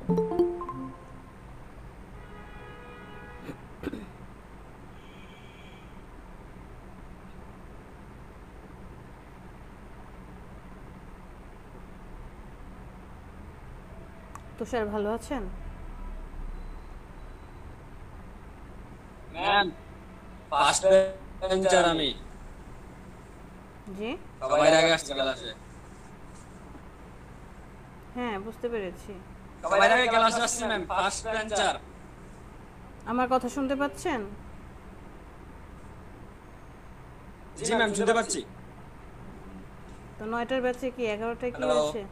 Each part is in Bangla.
তুষার ভালো আছেন? ম্যাম, ফার্স্ট বেঞ্চার আমি। জি, সবাই আগে আসছি ক্লাসে। হ্যাঁ বুঝতে পেরেছি। সবাই আগে ক্লাসে আসছি ম্যাম, ফার্স্ট বেঞ্চার। আমার কথা শুনতে পাচ্ছেন? জি ম্যাম, শুনতে পাচ্ছি। তো 9টার ব্যাচে কি 11টায় কি হ্যালো। হয়েছে?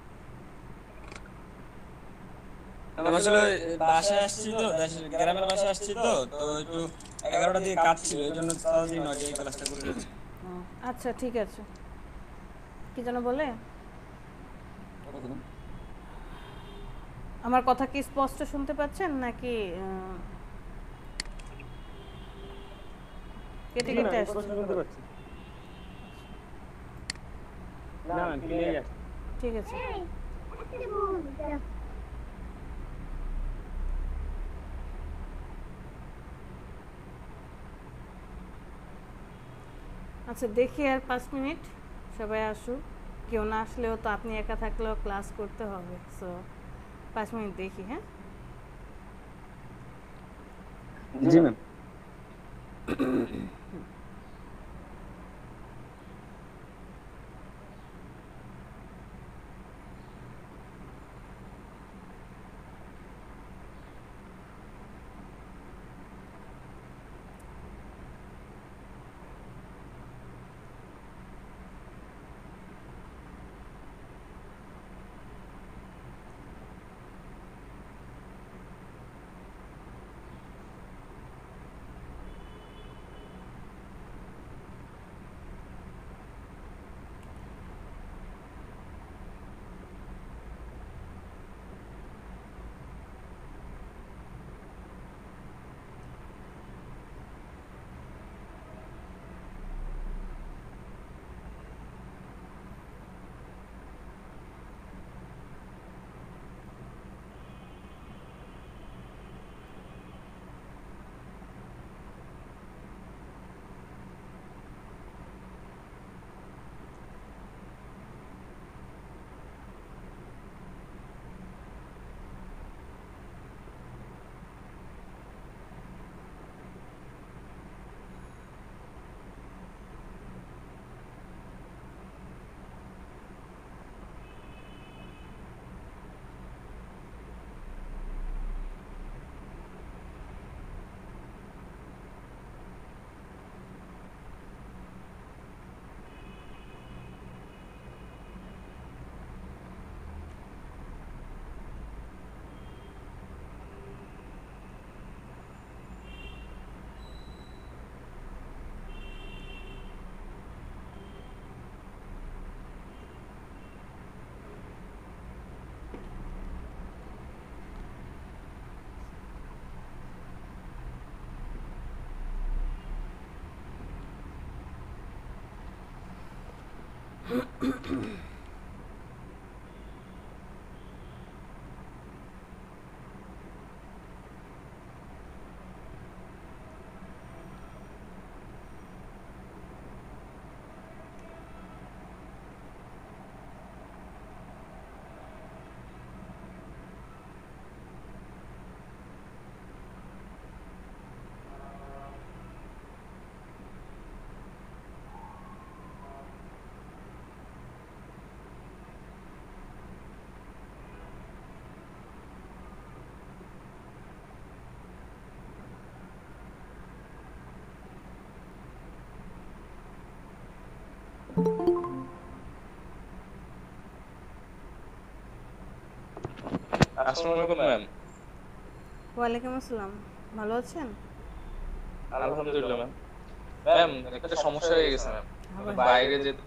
ম্যাম আসলে বাসায় আসছি তো, গ্রামের বাসায় আসছি তো, তো একটু 11টা দিকে কাজ ছিল, এই জন্য তাড়াতাড়ি 9টায় ক্লাসটা করে ফেলছি। ও, আচ্ছা ঠিক আছে। কি যেন বলে? আমার কথা কি স্পষ্ট শুনতে পাচ্ছেন নাকি কেটে কেটে আসছে? শুনতে পাচ্ছি। না ম্যাম, ক্লিয়ার আছে। ঠিক আছে। আচ্ছা দেখি আর 5 মিনিট সবাই আসুক। কেউ না আসলেও তো আপনি একা থাকলেও ক্লাস করতে হবে, সো 5 মিনিট দেখি। হ্যাঁ, জি ম্যাম। আসসালামু আলাইকুম ম্যাম। ওয়ালাইকুম আসসালাম। ভালো আছেন? আলহামদুলিল্লাহ ম্যাম। ম্যাম একটা সমস্যা হয়ে গেছে ম্যাম, মানে আবার? বাইরে যেতে,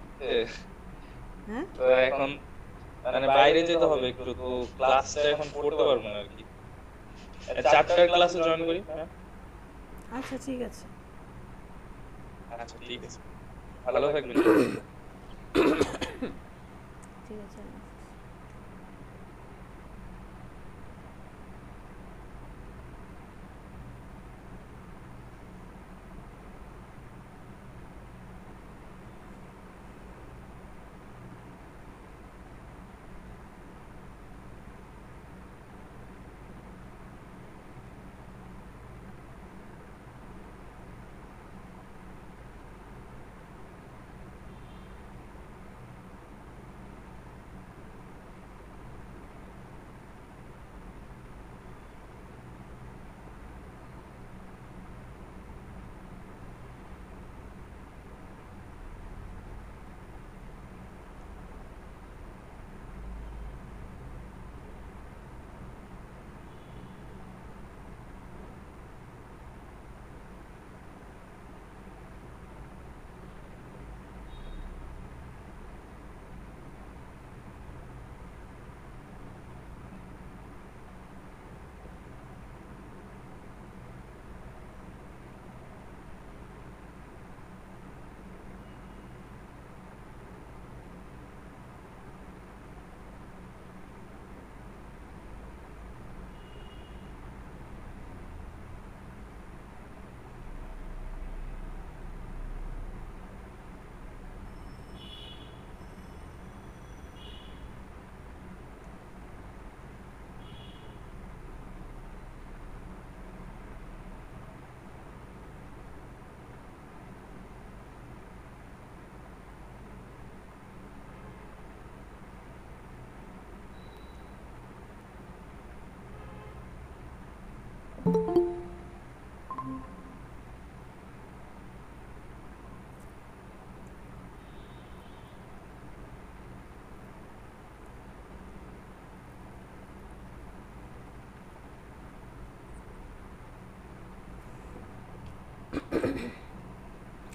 হ্যাঁ, তো এখন মানে বাইরে যেতে হবে একটু, তো ক্লাসটা এখন করতে পারবো না আর কি। 4টার ক্লাসে জয়েন করি ম্যাম। আচ্ছা ঠিক আছে। আচ্ছা ঠিক আছে, ভালো থাকবেন। ঠিক আছে।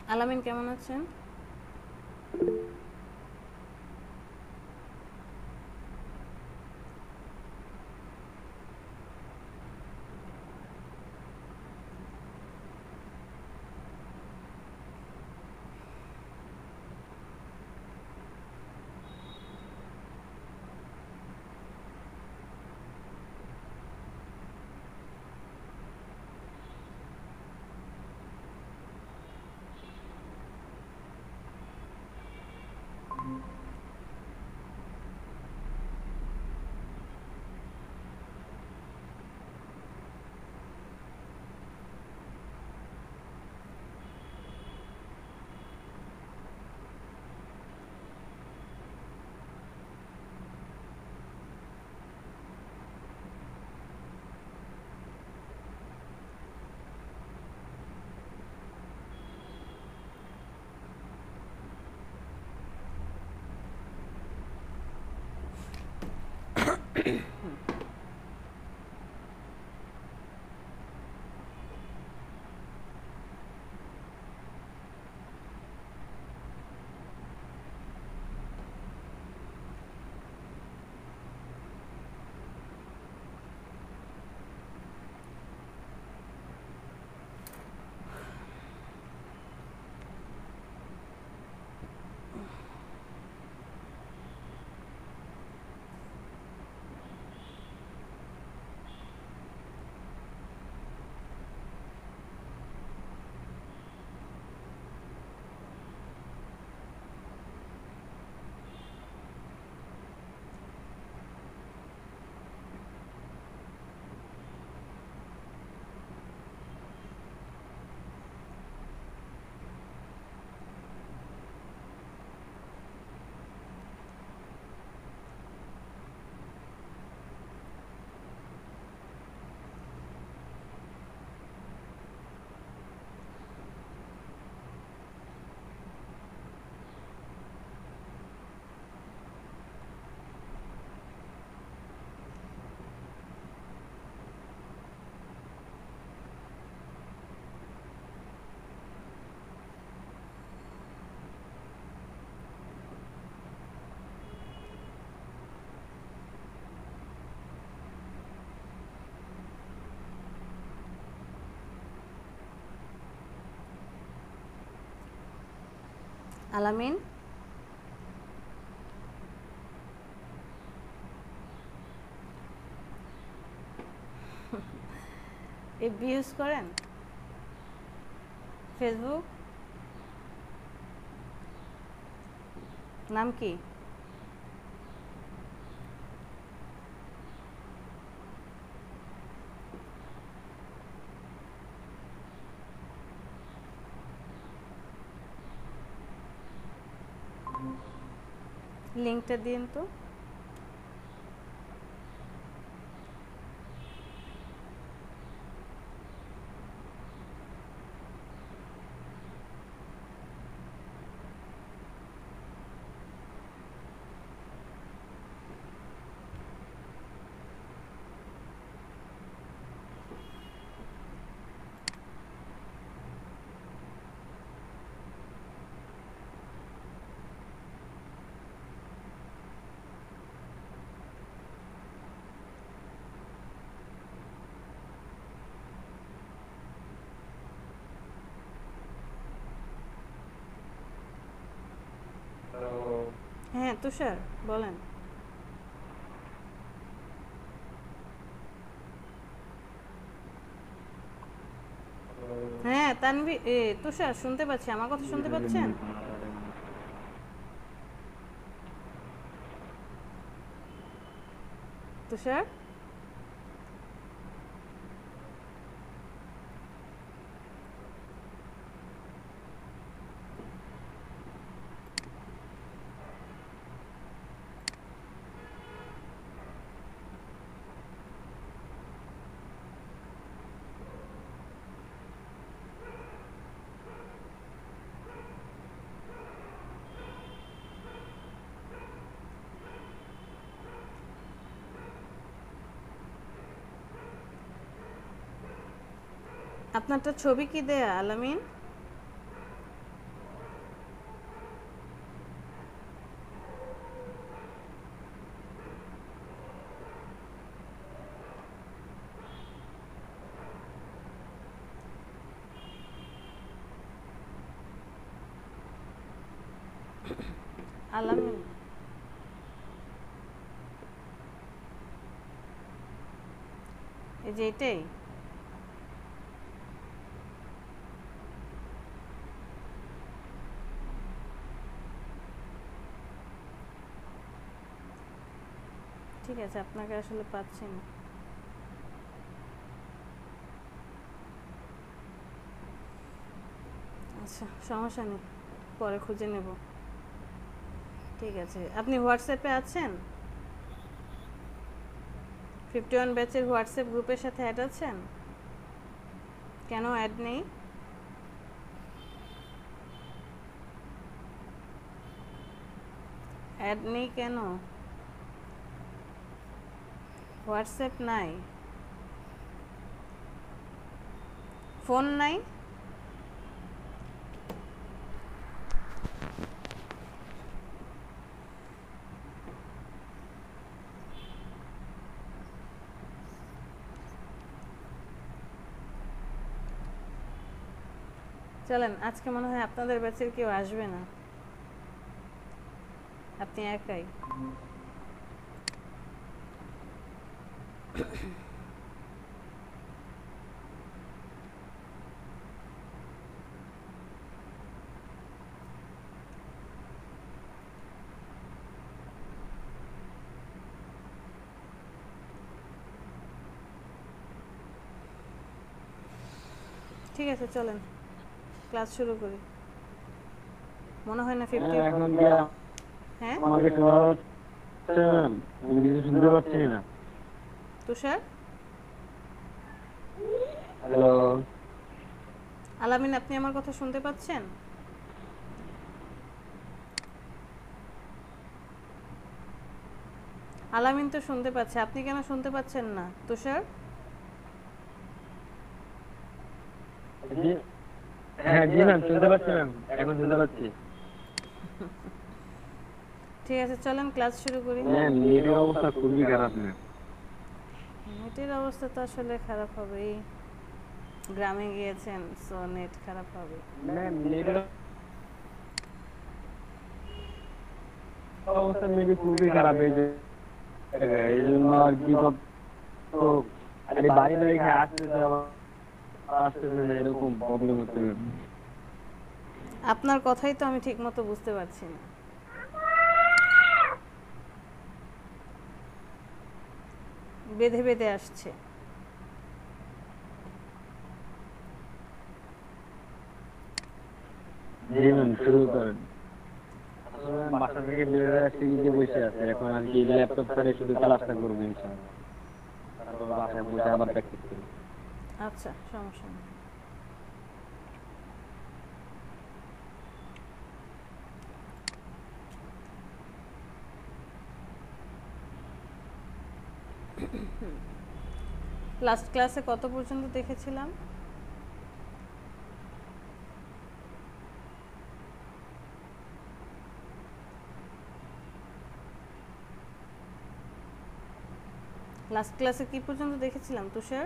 আলামিন কেমন আছেন? আলামিন, এফবি ইউজ করেন? ফেসবুক নাম কি? লিঙ্কটা দিন তো। হ্যাঁ তুষার বলেন। হ্যাঁ তানভীর, তুষার শুনতে পাচ্ছি, আমার কথা শুনতে পাচ্ছেন? তুষার, আপনারটা ছবি কি দেয়া আলামিন? আলামিন এই যে এটাই ঠিক আছে আপনাকে আসলে পাচ্ছি না আচ্ছা সমস্যা নেই পরে খুঁজে নেব ঠিক আছে আপনি হোয়াটসঅ্যাপে আছেন 51 ব্যাচের হোয়াটসঅ্যাপ গ্রুপের সাথে অ্যাড আছেন কেন অ্যাড নেই অ্যাড নেই কেন হোয়াটসঅ্যাপ নাই ফোন নাই চলেন আজকে মনে হয় আপনাদের ব্যাচের কেউ আসবে না আপনি একাই ঠিক আছে চলেন ক্লাস শুরু করি মনে হয় না 50 এখন কি হ্যাঁ আমাকে শোনা যাচ্ছে ম্যাম? আমি কিছু শুনতে পাচ্ছি না। তুষার হ্যালো, আলামিন আপনি আমার কথা শুনতে পাচ্ছেন আলামিন তো শুনতে পাচ্ছে আপনি কেন শুনতে পাচ্ছেন না তুষার জি হ্যাঁ জি ম্যাম শুনতে পাচ্ছি ম্যাম, এখন শুনতে পাচ্ছি। ঠিক আছে চলেন ক্লাস শুরু করি ম্যাম নেটের অবস্থা খুবই খারাপ ম্যাম। নেটের অবস্থা তো আসলে খারাপ হবেই গ্রামে গিয়েছেন সো নেট খারাপ হবে ম্যাম নেটের অবস্থা মেবি খুবই খারাপ এই জন্য আর কি তো আরে বাড়িতে রেখে আসতেছে না, এরকম প্রবলেম হচ্ছে ম্যাম। আপনার কথাই তো আমি ঠিকমতো বুঝতে পারছি না বেঁধে বেঁধে আসছে জি ম্যাম শুরু করেন। আসলে বাসা থেকে বেরোয় আসছি যে বসে আছে, এখন আর কি ল্যাপটপ করে শুধু ক্লাসটা করবো ইনশাআল্লাহ, তারপর বাসায় বসে আবার প্র্যাকটিস করবো। আচ্ছা সমস্যা নেই লাস্ট ক্লাসে কত পর্যন্ত দেখেছিলাম লাস্ট ক্লাসে কি পর্যন্ত দেখেছিলাম তুষার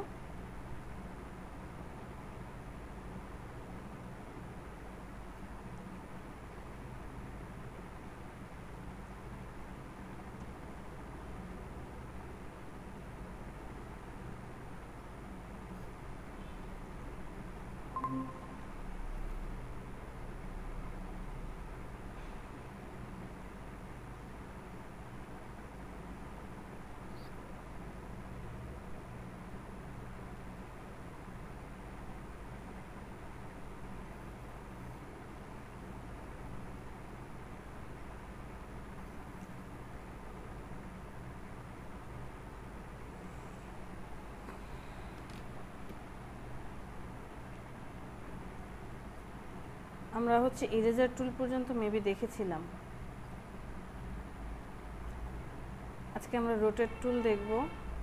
আমরা হচ্ছে ইরেজার টুল পর্যন্ত মেবি দেখেছিলাম আজকে আমরা রোটেট টুল দেখব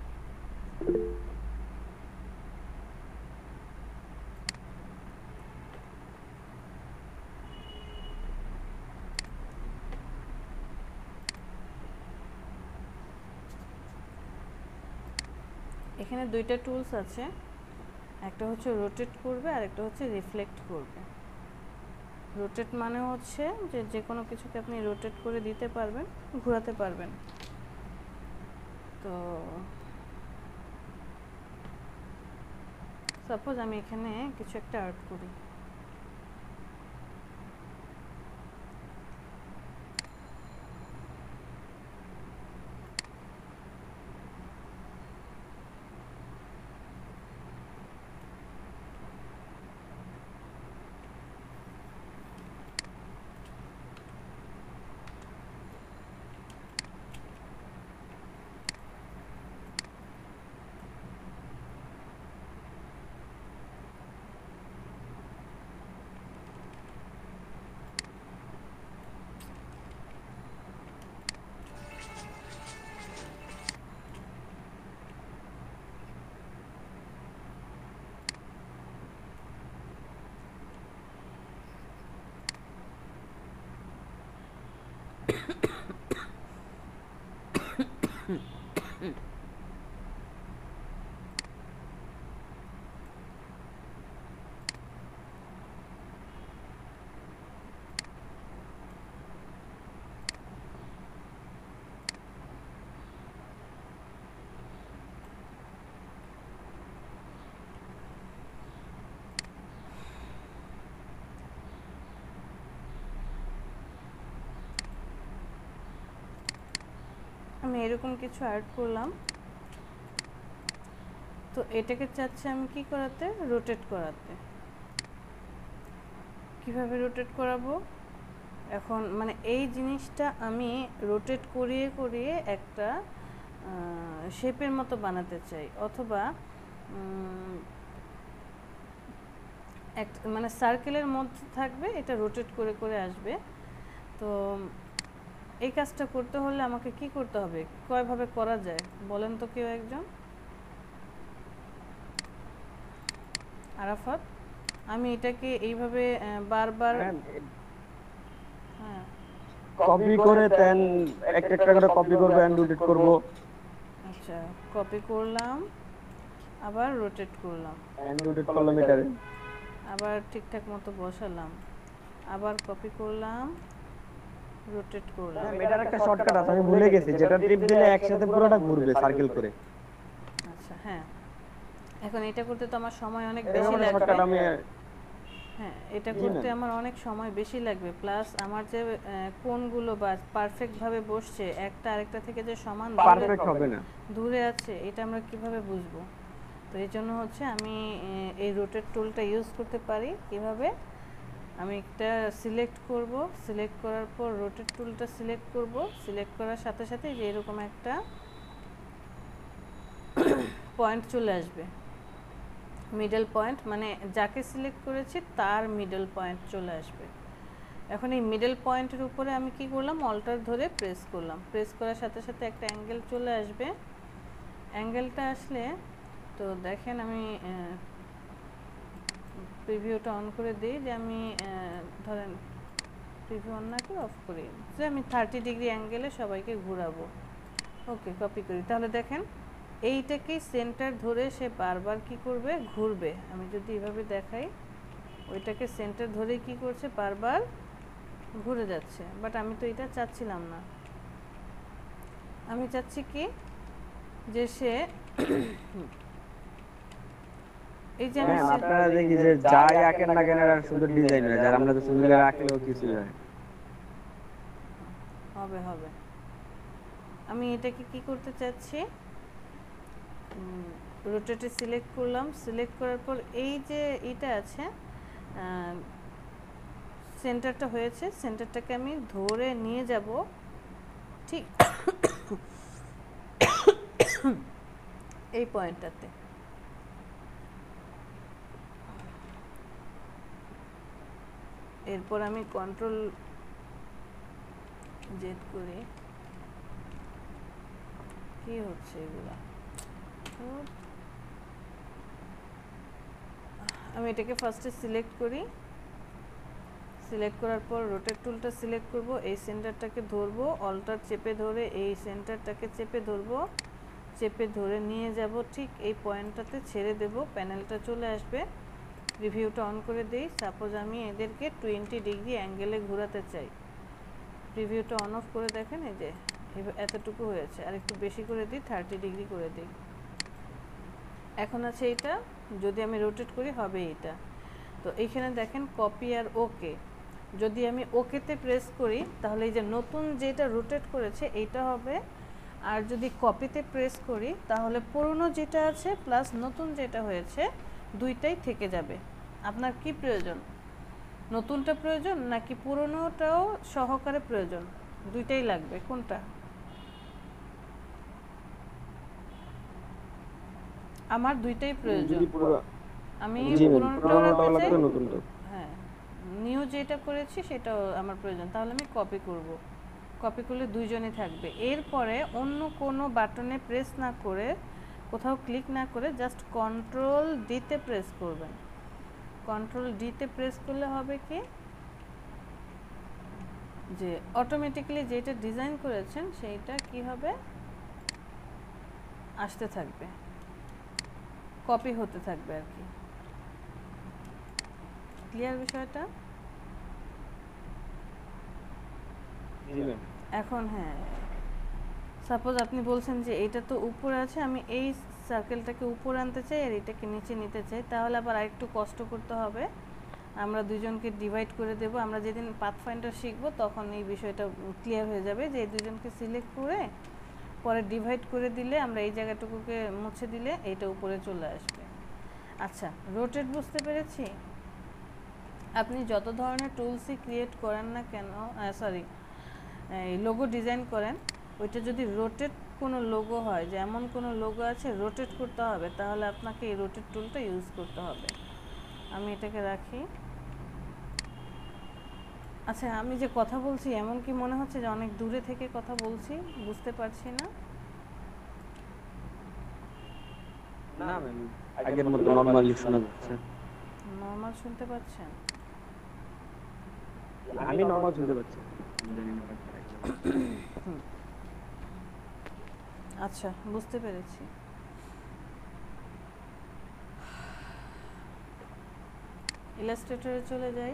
এখানে দুইটা টুলস আছে একটা হচ্ছে রোটেট করবে আর একটা হচ্ছে রিফ্লেক্ট করবে রোটেট মানে হচ্ছে যে যে কোনো কিছুকে আপনি রোটেট করে দিতে পারবেন, ঘোরাতে পারবেন। তো সাপোজ আমি এখানে কিছু একটা আর্ট করি, আমি এরকম কিছু আর্ট করলাম। তো এটাকে চাচ্ছি আমি কি করাতে, রোটেট করাতে। কিভাবে রোটেট করাবো? এখন মানে এই জিনিসটা আমি রোটেট করিয়ে করিয়ে একটা শেপের মতো বানাতে চাই, অথবা মানে সার্কেলের মধ্যে থাকবে, এটা রোটেট করে করে আসবে। তো এই কাজটা করতে হলে আমাকে কি করতে হবে, কয়ভাবে করা যায় বলেন তো কেউ একজন? আরাফাত, আমি এটাকে এইভাবে বারবার হ্যাঁ কপি করে দেন, একটা একটা করে কপি করব এন্ড রোটেট করব। আচ্ছা, কপি করলাম, আবার রোটেট করলাম, এন্ড রোটেট করলাম এটারে, আবার ঠিকঠাক মতো বসালাম, আবার কপি করলাম, রোটেট করলাম। এটার একটা শর্টকাট আছে আমি ভুলে গেছি, যেটা টিপ দিলে একসাথে পুরোটা ঘুরবে সার্কেল করে। আচ্ছা হ্যাঁ, এখন এটা করতে তো আমার সময় অনেক বেশি লাগবে। শর্টকাট আমি হ্যাঁ, এটা করতে আমার অনেক সময় বেশি লাগবে, প্লাস আমার যে কোণগুলো বা পারফেক্ট ভাবে বসছে, একটা আরেকটা থেকে যে সমান পারফেক্ট হবে না, দূরে আছে, এটা আমরা কিভাবে বুঝবো? তো এই জন্য হচ্ছে আমি এই রোটেট টুলটা ইউজ করতে পারি। কিভাবে? আমি একটা সিলেক্ট করব, সিলেক্ট করার পর রোটেট টুলটা সিলেক্ট করব, সিলেক্ট করার সাথে সাথে যে এরকম একটা পয়েন্ট চলে আসবে, মিডল পয়েন্ট, মানে যাকে সিলেক্ট করেছি তার মিডল পয়েন্ট চলে আসবে। এখন এই মিডল পয়েন্টের উপরে আমি কি করলাম, অল্টার ধরে প্রেস করলাম, প্রেস করার সাথে সাথে একটা অ্যাঙ্গেল চলে আসবে। অ্যাঙ্গেলটা আসলে তো দেখেন, আমি প্রিভিউটা অন করে দিই, যে আমি ধরেন প্রিভিউ অন না করে অফ করি, যে আমি 30 ডিগ্রি অ্যাঙ্গেলে সবাইকে ঘোরাবো। ওকে, কপি করি। তাহলে দেখেন এইটাকেই সেন্টার ধরে সে বারবার কি করবে, ঘুরবে। আমি যদি এভাবে দেখাই, ওইটাকে সেন্টার ধরে কি করছে, বারবার ঘুরে যাচ্ছে। বাট আমি তো এটা চাচ্ছিলাম না, আমি চাচ্ছি কি, যে সে এই যে আপনারা দেখি যে যাই আঁকেন না কেন আর শুধু ডিজাইন হয়, যার আমরা তো শুধু রাখলেও কিছু হয়। হবে হবে। আমি এটাকে কি করতে চাচ্ছি, রোটেটে সিলেক্ট করলাম, সিলেক্ট করার পর এই যে এটা আছে সেন্টারটা হয়েছে, সেন্টারটাকে আমি ধরে নিয়ে যাব ঠিক এই পয়েন্টটাতে। এরপর আমি কন্ট্রোল জেড করে, কি হচ্ছে এগুলা, আমি এটাকে ফার্স্টে সিলেক্ট করি, সিলেক্ট করার পর রোটেট টুলটা সিলেক্ট করব, এই সেন্টারটাকে ধরবো, অল্টার চেপে ধরে এই সেন্টারটাকে চেপে ধরবো, চেপে ধরে নিয়ে যাব ঠিক এই পয়েন্টটাতে, ছেড়ে দেব, প্যানেলটা চলে আসবে। প্রিভিউটা অন করে দিই। সাপোজ আমি এদেরকে 20 ডিগ্রি অ্যাঙ্গেলে ঘোরাতে চাই, প্রিভিউটা অন অফ করে দেখেন, এই যে এতটুকু হয়েছে, আর একটু বেশি করে দিই, 30 ডিগ্রি করে দিই। এখন আছে এটা, যদি আমি রোটেট করি হবে এটা। তো এইখানে দেখেন কপি আর ওকে, যদি আমি ওকেতে প্রেস করি তাহলে এই যে নতুন যেটা রোটেট করেছে এইটা হবে, আর যদি কপিতে প্রেস করি তাহলে পুরনো যেটা আছে প্লাস নতুন যেটা হয়েছে দুইটাই থেকে যাবে। আপনার কি প্রয়োজন, নতুনটা প্রয়োজন নাকি পুরনোটাও সহকারে প্রয়োজন? দুইটাই লাগবে, কোনটা? আমার দুইটাই প্রয়োজন। আমি পুরনোটাও রাখতে চাই, হ্যাঁ নিউ যেটা করেছি সেটাও আমার প্রয়োজন, তাহলে আমি কপি করব। কপি করলে দুইজনই থাকবে। এরপরে অন্য কোনো বাটনে প্রেস না করে, কোথাও ক্লিক না করে জাস্ট কন্ট্রোল ডিতে প্রেস করবেন। কন্ট্রোল ডিতে প্রেস করলে হবে কি, যে অটোমেটিক্যালি যেটা ডিজাইন করেছেন সেইটা কি হবে, আসতে থাকবে, কপি হতে থাকবে আর কি। ক্লিয়ার বিষয়টা? এখন হ্যাঁ, সাপোজ আপনি বলছেন যে এটা তো উপরে আছে, আমি এই সার্কেলটাকে উপরে আনতে চাই আর এটাকে নিচে নিতে চাই, তাহলে আবার আরেকটু কষ্ট করতে হবে। আমরা দুজনকে ডিভাইড করে দেব। আমরা যেদিন পাথফাইন্ডার শিখব তখন এই বিষয়টা ক্লিয়ার হয়ে যাবে, যে এই দুজনকে সিলেক্ট করে পরে ডিভাইড করে দিলে আমরা এই জায়গাটুকুকে মুছে দিলে এইটা উপরে চলে আসবে। আচ্ছা, রোটেট বুঝতে পেরেছি। আপনি যত ধরনের টুলসই ক্রিয়েট করেন না কেন, সরি এই লোগো ডিজাইন করেন, ওইটা যদি রোটেট কোনো লোগো হয়, যে এমন কোনো লোগো আছে রোটেট করতে হবে, তাহলে আপনাকে এই রোটেট টুলটা ইউজ করতে হবে। আমি এটাকে রাখি। আচ্ছা, আমি যে কথা বলছি এমন কি মনে হচ্ছে যে অনেক দূরে থেকে কথা বলছি, বুঝতে পারছি না? না ম্যাম, আগের মতো নরমালি শোনা যাচ্ছে। নরমাল শুনতে পাচ্ছেন? আমি নরমাল শুনতে পাচ্ছি। আচ্ছা, বুঝতে পেরেছি। ইলাস্ট্রেটরে চলে যাই।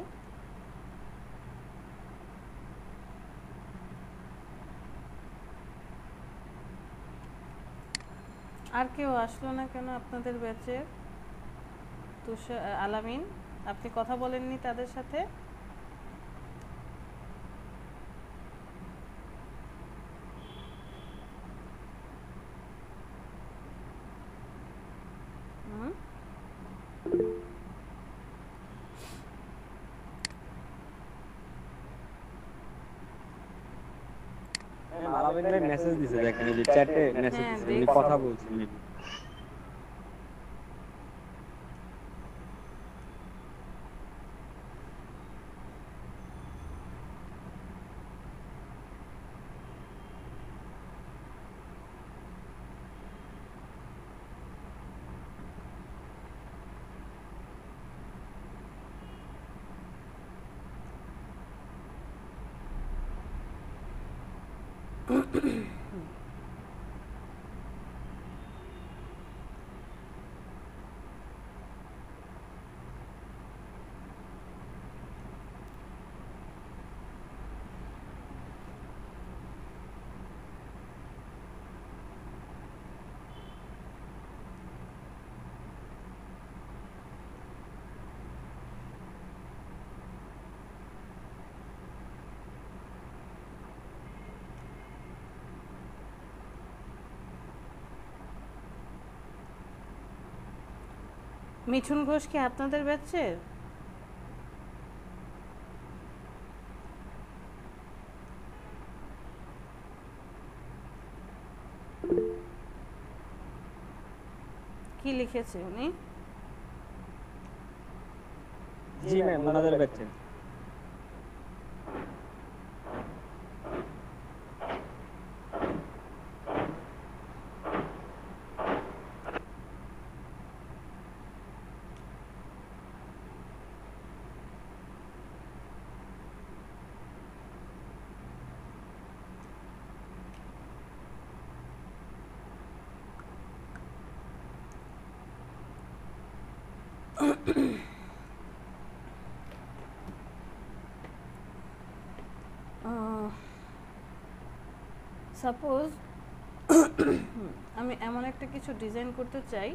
আর কেউ আসলো না কেন আপনাদের ব্যাচের? তুষার, আলামিন, আপনি কথা বলেননি তাদের সাথে? আলামিন ভাই মেসেজ দিছে, দেখেন এই যে চ্যাটে মেসেজ দিছে, উনি কথা বলছেন। মিঠুন ঘোষ কি আপনাদের ব্যাচের? কি লিখেছে উনি? জি ম্যাম, ওনাদের ব্যাচে। সাপোজ আমি এমন একটা কিছু ডিজাইন করতে চাই,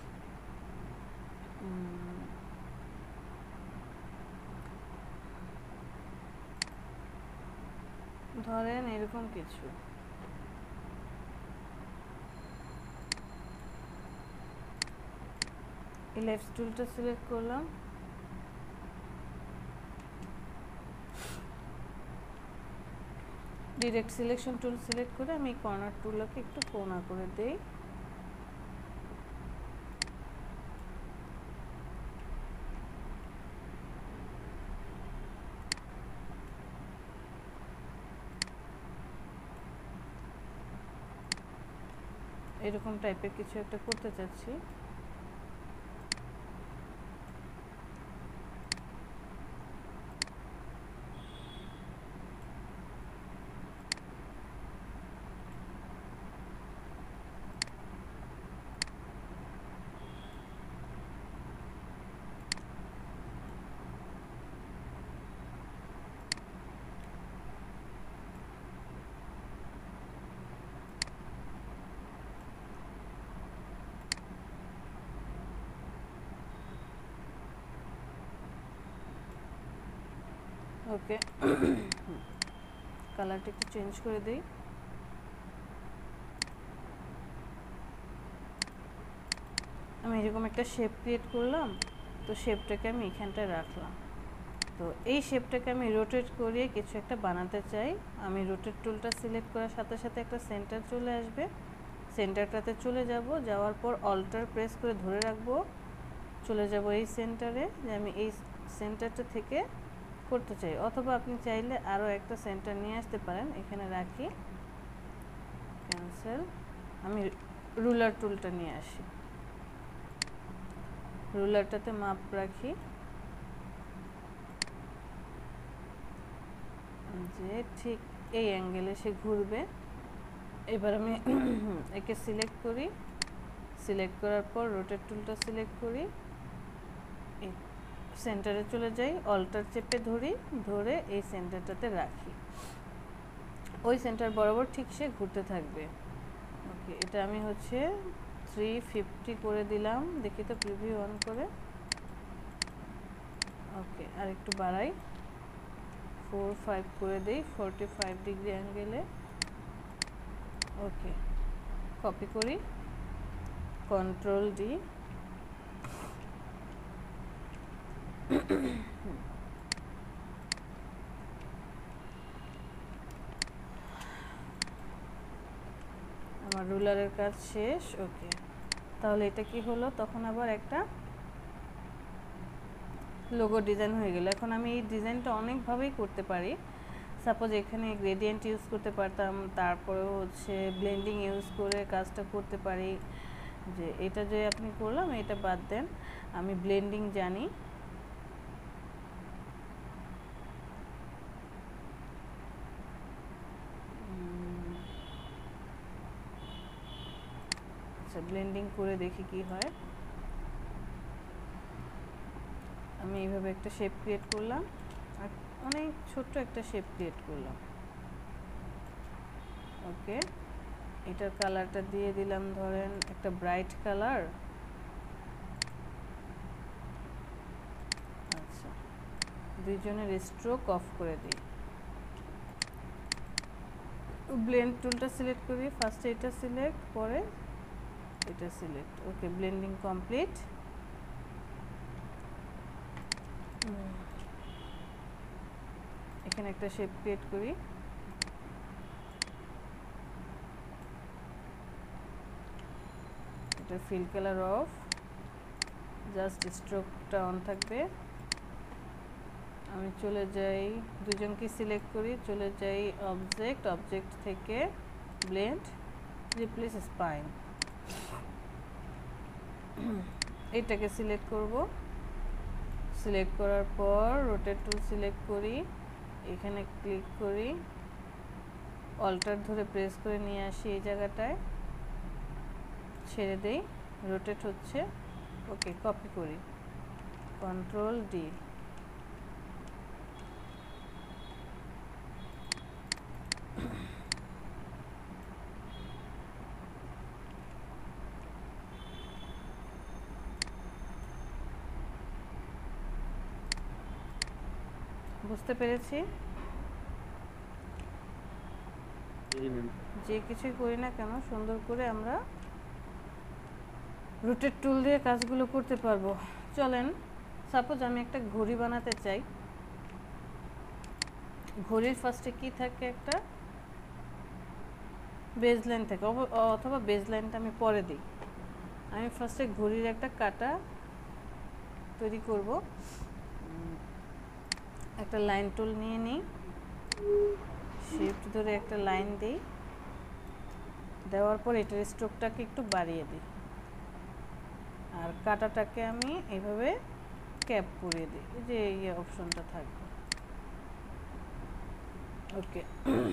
ধরেন এরকম কিছু, ইলেপস টুলটা সিলেক্ট করলাম, ডিরেক্ট সিলেকশন টুল সিলেক্ট করে আমি কর্নার টুলটাকে একটু কোণা করে দেই। এরকম টাইপের কিছু একটা করতে চাচ্ছি। ওকে, কালারটা একটু চেঞ্জ করে দিই। আমি এরকম একটা শেপ ক্রিয়েট করলাম, তো শেপটাকে আমি এখানটায় রাখলাম। তো এই শেপটাকে আমি রোটেট করিয়ে কিছু একটা বানাতে চাই। আমি রোটেট টুলটা সিলেক্ট করার সাথে সাথে একটা সেন্টার চলে আসবে, সেন্টারটাতে চলে যাব, যাওয়ার পর অল্টার প্রেস করে ধরে রাখবো, চলে যাব এই সেন্টারে, যে আমি এই সেন্টারটা থেকে করতে চাই। অথবা আপনি চাইলে আরও একটা সেন্টার নিয়ে আসতে পারেন। এখানে রাখি, ক্যান্সেল, আমি রুলার টুলটা নিয়ে আসি, রুলারটাতে মাপ রাখি যে ঠিক এই অ্যাঙ্গেলে সে ঘুরবে। এবার আমি একে সিলেক্ট করি, সিলেক্ট করার পর রোটেট টুলটা সিলেক্ট করি, সেন্টারে চলে যাই, অল্টার চেপে ধরি, ধরে এই সেন্টারটাতে রাখি, ওই সেন্টার বরাবর ঠিক সে ঘুরতে থাকবে। ওকে, এটা আমি হচ্ছে 350 করে দিলাম, দেখি তো প্রিভিউ অন করে। ওকে, আর একটু বাড়াই, 45 করে দিই, 45 ডিগ্রি অ্যাঙ্গেলে। ওকে, কপি করি, কন্ট্রোল ডি, আমার রুলারের কাজ শেষ। ওকে, তাহলে এটা কি হলো, তখন আবার একটা লোগো ডিজাইন হয়ে গেল। এখন আমি এই ডিজাইনটা অনেকভাবেই করতে পারি। সাপোজ এখানে গ্রেডিয়েন্ট ইউজ করতে পারতাম, তারপরেও হচ্ছে ব্লেন্ডিং ইউজ করে কাজটা করতে পারি। যে এটা যে আপনি করলাম, এটা বাদ দেন, আমি ব্লেন্ডিং জানি। আচ্ছা, ব্লেন্ডিং করে দেখি কি হয়। আমি এইভাবে একটা শেপ ক্রিয়েট করলাম, আর অনেক ছোট্ট একটা শেপ ক্রিয়েট করলাম। ওকে, এটার কালারটা দিয়ে দিলাম ধরেন একটা ব্রাইট কালার। আচ্ছা, দুইজনের স্ট্রোক অফ করে দিই, ব্লেন্ড টুলটা সিলেক্ট করি, ফার্স্টে এটা সিলেক্ট, পরে এটা সিলেক্ট। ওকে, ব্লেন্ডিং কমপ্লিট। এখানে একটা শেপ ক্রিয়েট করি, এটা ফিল কালার অফ, জাস্ট স্ট্রোকটা অন থাকবে। আমি চলে যাই, দুজনকে সিলেক্ট করি, চলে যাই অবজেক্ট, অবজেক্ট থেকে ব্লেন্ড, রিপ্লেস স্পাইন, এটাকে সিলেক্ট করব। সিলেক্ট করার পর রোটেট টুল সিলেক্ট করি, এখানে ক্লিক করি, অল্টার ধরে প্রেস করে নিয়ে আসি এই জায়গাটায়, ছেড়ে দেই, রোটেট হচ্ছে। ওকে, কপি করি, কন্ট্রোল ডি, বুঝতে পেরেছি। জি ম্যাম। যে কিছুই করি না কেন সুন্দর করে আমরা রোটেট টুল দিয়ে কাজগুলো করতে পারবো। চলেন, সাপোজ আমি একটা ঘড়ি বানাতে চাই। ঘড়ির ফার্স্টে কি থাকে, একটা বেজলাইন থাকে, অথবা বেজলাইনটা আমি পরে দিই। আমি ফার্স্টে ঘড়ির একটা কাটা তৈরি করব। একটা লাইন টুল নিয়ে নিই, শিফট ধরে একটা লাইন দিই, দেওয়ার পর এটার স্ট্রোকটাকে একটু বাড়িয়ে দিই, আর কাটাটাকে আমি এইভাবে ক্যাপ করিয়ে দিই, এই যে এই অপশনটা থাকবে। ওকে,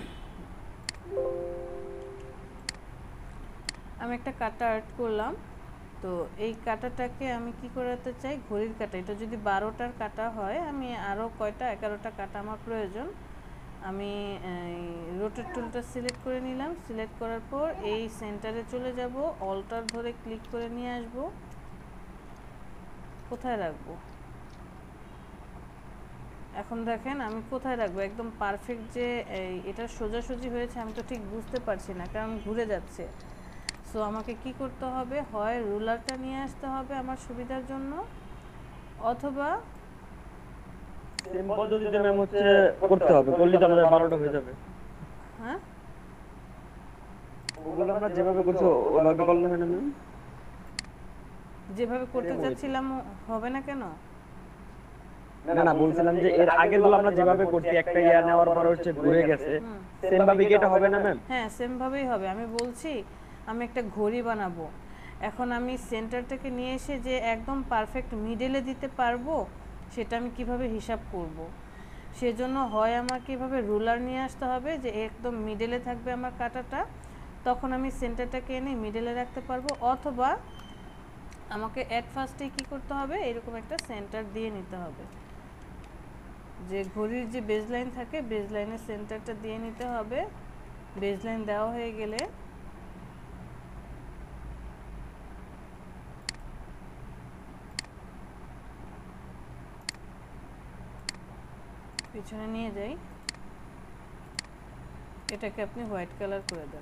আমি একটা কাটা আর্ট করলাম। তো এই কাটাটাকে আমি কি করাতে চাই, ঘড়ির কাটা। এটা যদি 12টার কাটা হয়, আমি আরও কয়টা 11টা কাটা আমার প্রয়োজন। আমি রোটেট টুলটা সিলেক্ট করে নিলাম। সিলেক্ট করার পর এই সেন্টারে চলে যাব, অল্টার ধরে ক্লিক করে নিয়ে আসব। কোথায় রাখবো এখন দেখেন আমি কোথায় রাখবো, একদম পারফেক্ট যে এটা সোজাসুজি হয়েছে আমি তো ঠিক বুঝতে পারছি না, কারণ ঘুরে যাচ্ছে। সো আমাকে কি করতে হবে, হয় রুলারটা নিয়ে আসতে হবে আমার সুবিধার জন্য, অথবা সেম পদ্ধতিতে ম্যাম হচ্ছে করতে হবে, করলে তো আমাদের 12টা হয়ে যাবে। হ্যাঁ ওগুলো আমরা যেভাবে করছি ওভাবে করলে হয় না ম্যাম? যেভাবে করতে চাচ্ছিলাম হবে না কেন? না না, বলছিলাম যে এর আগেরগুলো আমরা যেভাবে করছি, একটা ইয়ার নেওয়ার পর হচ্ছে ঘুরে গেছে, সেম ভাবে কি এটা হবে না ম্যাম? হ্যাঁ সেম ভাবেই হবে। আমি বলছি আমি একটা ঘড়ি বানাবো, এখন আমি সেন্টারটাকে নিয়ে এসে যে একদম পারফেক্ট মিডলে দিতে পারবো, সেটা আমি কিভাবে হিসাব করব। সেজন্য হয় আমাকে এভাবে রুলার নিয়ে আসতে হবে যে একদম মিডলে থাকবে আমার কাটাটা, তখন আমি সেন্টারটাকে এনে মিডলে রাখতে পারবো, অথবা আমাকে অ্যাট ফার্স্টে কি করতে হবে, এরকম একটা সেন্টার দিয়ে নিতে হবে, যে ঘড়ির যে বেজলাইন থাকে বেজলাইনের সেন্টারটা দিয়ে নিতে হবে। বেজলাইন দেওয়া হয়ে গেলে পিছনে নিয়ে যাই, এটাকে আপনি হোয়াইট কালার করে দেন।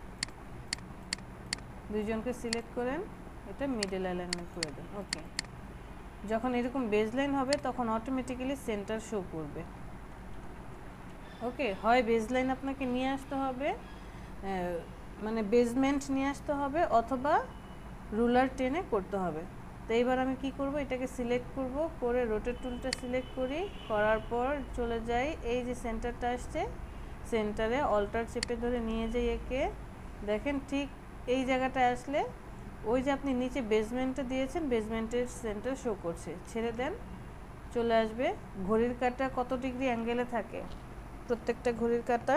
দুইজনকে সিলেক্ট করেন, এটা মিডল অ্যালাইনমেন্ট করে দেন। ওকে, যখন এরকম বেজলাইন হবে তখন অটোমেটিক্যালি সেন্টার শো করবে। ওকে, হয় বেজলাইন আপনাকে নিয়ে আসতে হবে, মানে বেজমেন্ট নিয়ে আসতে হবে, অথবা রুলার টেনে করতে হবে। তো এইবার আমি কি করব, এটাকে সিলেক্ট করব, করে রোটেট টুলটা সিলেক্ট করি, করার পর চলে যাই এই যে সেন্টারটা আসছে, সেন্টারে অল্টার চেপে ধরে নিয়ে যাই একে। দেখেন ঠিক এই জায়গাটায় আসলে ওই যে আপনি নিচে বেজমেন্টটা দিয়েছেন, বেজমেন্টের সেন্টার শো করছে। ছেড়ে দেন, চলে আসবে। ঘড়ির কাঁটা কত ডিগ্রি অ্যাঙ্গেলে থাকে, প্রত্যেকটা ঘড়ির কাঁটা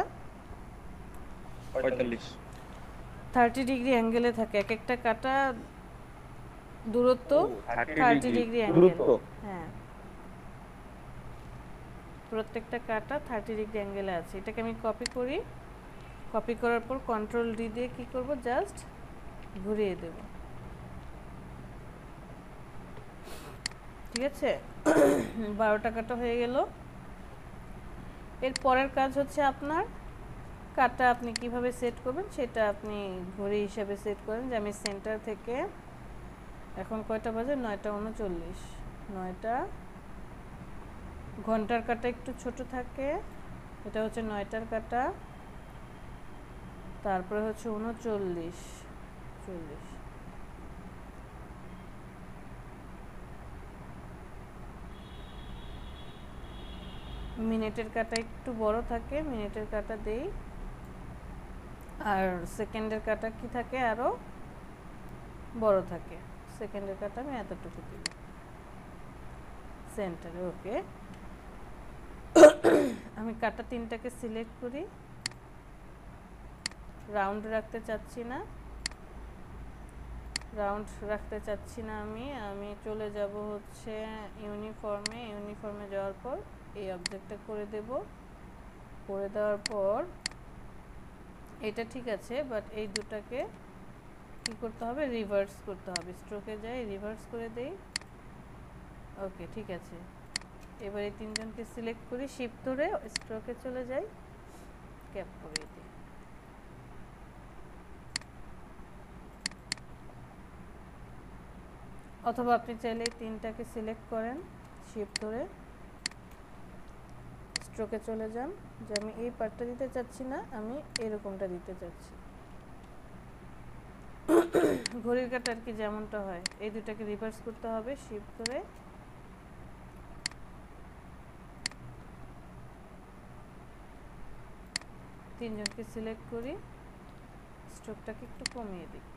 30 ডিগ্রি অ্যাঙ্গেলে থাকে। এক একটা কাঁটা দূরত্ব 30 ডিগ্রি অ্যাঙ্গেল। হ্যাঁ, প্রত্যেকটা কাঁটা 30 ডিগ্রি অ্যাঙ্গেলে আছে। এটাকে আমি কপি করি, কপি করার পর কন্ট্রোল ডি দিয়ে কি করব, জাস্ট ঘুরিয়ে দেব। ঠিক আছে, 12টা কাটা হয়ে গেল। এর পরের কাজ হচ্ছে আপনার কাটা আপনি কিভাবে সেট করবেন সেটা আপনি ঘড়ি হিসাবে সেট করেন। যে আমি সেন্টার থেকে, এখন কয়টা বাজে, 9টা 39, 9টা, ঘন্টার কাটা একটু ছোট থাকে, এটা হচ্ছে 9টার কাটা, তারপরে হচ্ছে 39, 40, মিনিটের কাটা একটু বড় থাকে, মিনিটের কাটা দেই, আর সেকেন্ডের কাটা কি থাকে, আরও বড় থাকে। সেকেন্ডের কাটা আমি এতটুকু দিই সেন্টারে। ওকে, আমি কাটা 3টাকে সিলেক্ট করি, রাউন্ড রাখতে চাচ্ছি না, রাউন্ড রাখতে চাচ্ছি না আমি চলে যাব হচ্ছে ইউনিফর্মে। ইউনিফর্মে যাওয়ার পর এই অবজেক্টটা করে দেব, করে দেওয়ার পর এটা ঠিক আছে, বাট এই দুটাকে কি করতে হবে, রিভার্স করতে হবে। স্ট্রোকে যাই, রিভার্স করে দেই। ওকে, ঠিক আছে। এবার এই তিনজনকে সিলেক্ট করি, শিফট ধরে স্ট্রোকে চলে যাই, ক্যাপ করিয়ে দিই। অথবা আপনি চাইলে এই তিনটাকে সিলেক্ট করেন, শিফট ধরে স্ট্রোকে চলে যান, যে আমি এই পার্টটা দিতে চাচ্ছি না, আমি এরকমটা দিতে চাচ্ছি। ঘড়ির কাঁটা আর কি যেমনটা হয়, এই দুটাকে রিভার্স করতে হবে, শিফট ধরে তিনজনকে সিলেক্ট করি, স্ট্রোকটাকে একটু কমিয়ে দিই।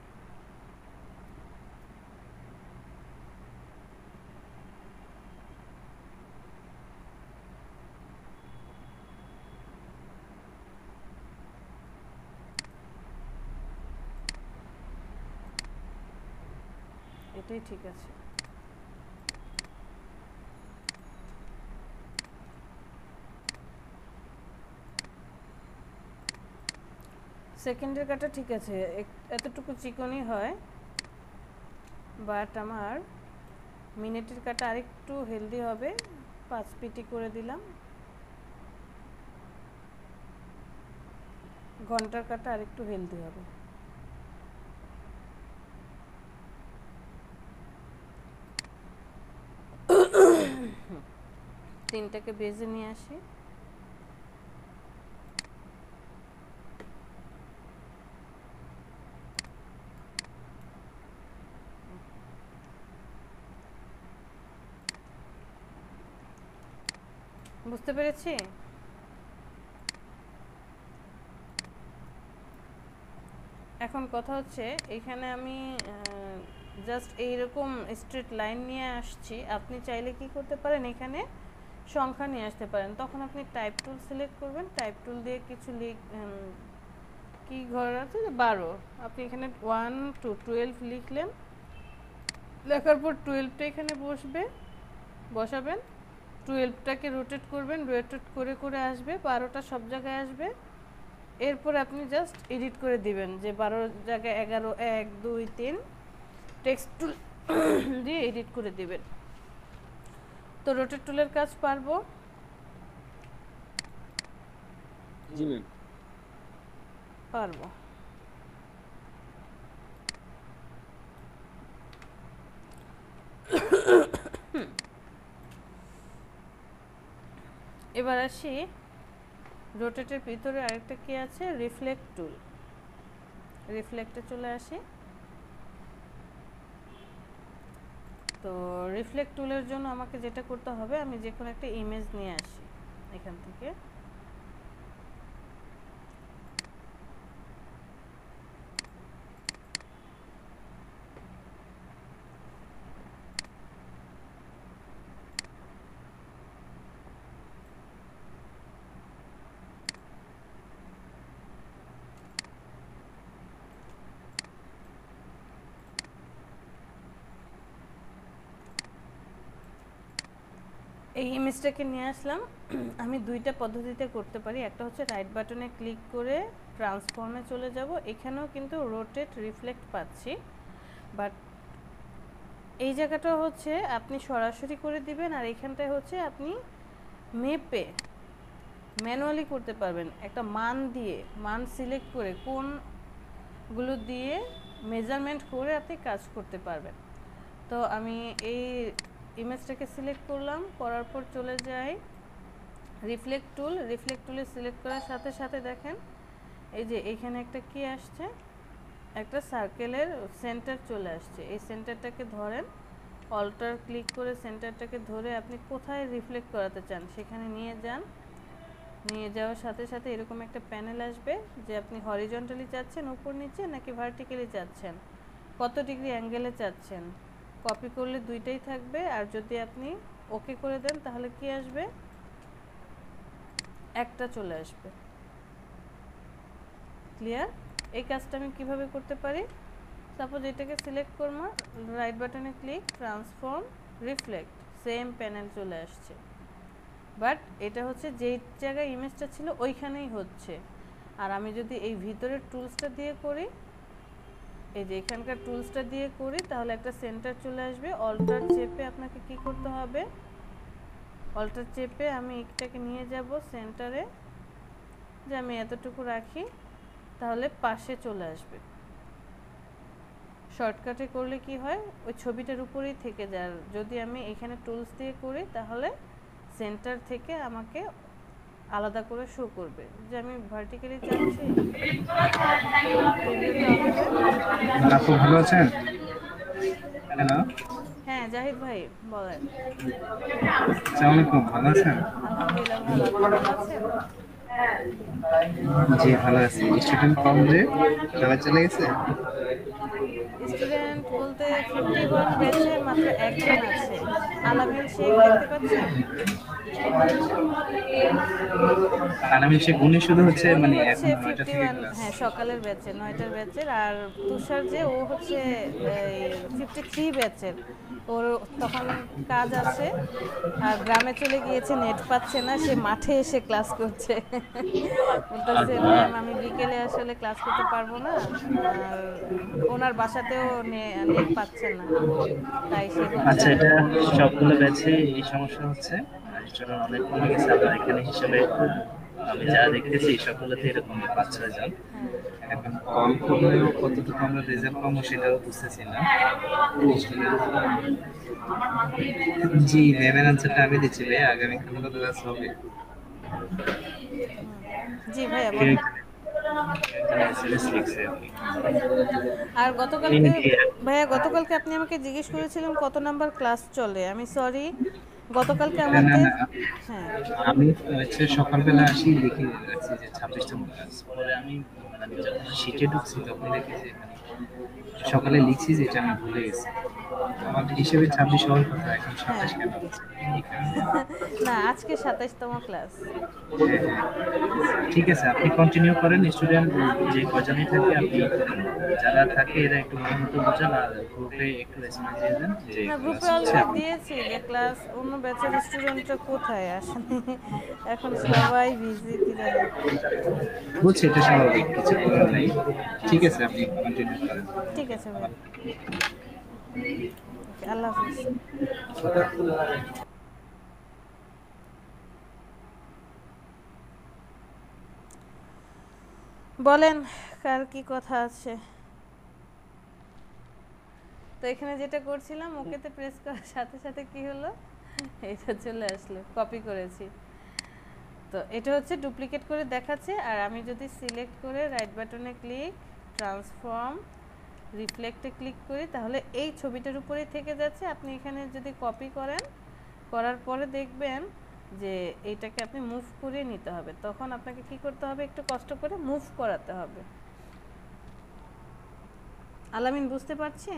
এটাই ঠিক আছে। সেকেন্ডের কাটা ঠিক আছে, এতটুকু চিকনই হয়, বাট আমার মিনিটের কাটা আরেকটু হেলদি হবে, 5 পিটি করে দিলাম। ঘন্টার কাটা আরেকটু হেলদি হবে। তিনটাকে বেজে নিয়ে আসি, বুঝতে পেরেছি? এখন কথা হচ্ছে এখানে আমি জাস্ট এইরকম স্ট্রেট লাইন নিয়ে আসছি, আপনি চাইলে কি করতে পারেন, এখানে সংখ্যা নিয়ে আসতে পারেন। তখন আপনি টাইপ টুল সিলেক্ট করবেন, টাইপ টুল দিয়ে কিছু কি ঘর আছে, 12, আপনি এখানে 1 to 12 লিখলেন, লেখার পর 12টা এখানে বসাবেন, 12টাকে রোটেট করবেন, রোটেট করে করে আসবে, 12টা সব জায়গায় আসবে। এরপর আপনি জাস্ট এডিট করে দিবেন, যে 12 জায়গায় 11, 1 2 3 টেক্সট টুল দিয়ে এডিট করে দিবেন। তো রোটেট টুলের কাজ পারবো? জি ম্যাম। পারবো। এবার আসি রোটেটের ভিতরে আরেকটা কি আছে, রিফ্লেক্ট টুল। রিফ্লেক্টে চলে আসি। তো রিফ্লেক্ট টুলের জন্য আমাকে যেটা করতে হবে, আমি যে কোনো একটা ইমেজ নিয়ে আসি এখান থেকে, এই ইমেজটাকে নিয়ে আসলাম। আমি দুইটা পদ্ধতিতে করতে পারি, একটা হচ্ছে রাইট বাটনে ক্লিক করে ট্রান্সফর্মে চলে যাব, এখানেও কিন্তু রোটেট রিফ্লেক্ট পাচ্ছি, বাট এই জায়গাটা হচ্ছে আপনি সরাসরি করে দিবেন, আর এখানটায় হচ্ছে আপনি মেপে ম্যানুয়ালি করতে পারবেন, একটা মান সিলেক্ট করে কোনগুলো দিয়ে মেজারমেন্ট করে আপনি কাজ করতে পারবেন। তো আমি এই ইমেজটাকে সিলেক্ট করলাম, করার পর চলে যাই রিফ্লেক্ট টুলে সিলেক্ট করার সাথে সাথে দেখেন এই যে এখানে একটা কি আসছে, একটা সার্কেলের সেন্টার চলে আসছে। এই সেন্টারটাকে ধরেন, অল্টার ক্লিক করে সেন্টারটাকে ধরে আপনি কোথায় রিফ্লেক্ট করাতে চান সেখানে নিয়ে যান। নিয়ে যাওয়ার সাথে সাথে এরকম একটা প্যানেল আসবে, যে আপনি হরিজন্টালি চাচ্ছেন উপর নিচে নাকি ভার্টিক্যালি চাচ্ছেন, কত ডিগ্রি অ্যাঙ্গেলে চাচ্ছেন। কপি করলে দুইটাই থাকবে, আর যদি আপনি ওকে করে দেন তাহলে কি আসবে, একটা চলে আসবে। ক্লিয়ার? এই কাজটা আমি কিভাবে করতে পারি, সাপোজ এটাকে সিলেক্ট করবো, রাইট বাটনে click, transform, reflect, same panel চলে আসছে, বাট এটা হচ্ছে যেই জায়গায় ইমেজটা ছিল ওইখানেই হচ্ছে। আর আমি যদি এই ভিতরের টুলসটা দিয়ে করি, এই যে এখানকার টুলসটা দিয়ে করি, তাহলে একটা সেন্টার চলে আসবে। অল্টার চেপে আপনাকে কি করতে হবে, অল্টার চেপে আমি এটাকে নিয়ে যাব সেন্টারে, যে আমি এতটুকু রাখি, তাহলে পাশে চলে আসবে। শর্টকাটে করলে কি হয়, ওই ছবিটার উপরেই থেকে যায়। যদি আমি এখানে টুলস দিয়ে করি তাহলে সেন্টার থেকে আমাকে আলাদা করে শো করবে। যে আমি ভার্টিক্যালি চাচ্ছি, প্রিভিউটা অন করে। আপু ভালো আছেন? হ্যালো, হ্যাঁ জাহিদ ভাই বলেন। আসসালামু আলাইকুম, ভালো আছেন? আলহামদুলিল্লাহ ভালো, আপনি ভালো আছেন? জি ভালো আছি। স্টুডেন্ট কম যে সবাই চলে গেছে? স্টুডেন্ট বলতে 51 ব্যাচে মাত্র একজন আছে, আলামিন শেখ, দেখতে পাচ্ছেন? আর আমি সে গুণে শুধু হচ্ছে উনি মানে হচ্ছে এখন 9টা থেকে 51, ক্লাস। হ্যাঁ সকালের ব্যাচে 9টার ব্যাচের। আর তুষার যে ও হচ্ছে 53 ব্যাচের, ওর তখন কাজ আছে আর গ্রামে চলে গিয়েছে, নেট পাচ্ছে না, সে মাঠে এসে ক্লাস করছে। বলতেছে ম্যাম আমি বিকেলে আসলে ক্লাস করতে পারবো না, আর ওনার বাসাতেও নেট পাচ্ছে না, তাই সে আচ্ছা, বলছে এটা সবগুলো ব্যাচে এই সমস্যা হচ্ছে। স্টুডেন্ট অনেক কমে গেছে। আবার এখানে হিসেবে আমি যা দেখতেছি সবগুলোতে এরকম 5-6 জন। হ্যাঁ এখন কল করলেও কতটুকু আমরা রেজাল্ট পাবো সেটাও বুঝতেছি না। জি, ম্যামের আনসারটা আমি দিচ্ছি ভাই, আগামীকাল কত ক্লাস হবে? জি ভাইয়া কেউ বলেন। SMS লিখছে আর কি। আর গতকালকে ভাইয়া, গতকালকে আপনি আমাকে জিজ্ঞেস করেছিলেন কত নাম্বার ক্লাস চলে। আমি সরি, গতকালকে না আমাদের, না, হ্যাঁ আমি হচ্ছে সকালবেলা আসি লিখে রাখছি যে 26তম ক্লাস। পরে আমি মানে যখন শিটে ঢুকছি তখন দেখি যে মানে সকালে লিখছি যে এটা আমি ভুলে গেছি। আমার হিসেবে 26 হওয়ার কথা, এখন 27 কেন হচ্ছে? এই কারণে। না আজকে 27তম ক্লাস। হ্যাঁ, হ্যাঁ। ঠিক আছে, আপনি কন্টিনিউ করেন। স্টুডেন্ট যে কজনই থাকে আপনি যারা থাকে এরা একটু ভালো মতো বোঝান, আর গ্রুপে একটু এসএমএস দিয়ে দেন যে না ক্লাস গ্রুপে হচ্ছে। অলরেডি দিয়েছি যে ক্লাস, অন্য ব্যাচের স্টুডেন্টরা কোথায় আসলে, এখন সবাই বিজি কি জানি। বুঝছি, এটা স্বাভাবিক, কিছু করার নাই। ঠিক আছে, আপনি কন্টিনিউ করেন। ঠিক আছে ভাই, ওকে, আল্লাহ হাফিজ। বলেন কার কি কথা আছে। তো এখানে যেটা করছিলাম, ওকেতে প্রেস করার সাথে সাথে কি হলো, এটা চলে আসলো, কপি করেছি। তো এটা হচ্ছে ডুপ্লিকেট করে দেখাচ্ছে। আর আমি যদি সিলেক্ট করে রাইট বাটনে ক্লিক, ট্রান্সফর্ম, রিফ্লেক্টে ক্লিক করি, তাহলে এই ছবিটার উপরেই থেকে যাচ্ছে। আপনি এখানে যদি কপি করেন, করার পরে দেখবেন যে এইটাকে আপনি মুভ করে নিতে হবে। তখন আপনাকে কি করতে হবে, একটু কষ্ট করে মুভ করাতে হবে। আলামিন বুঝতে পারছি?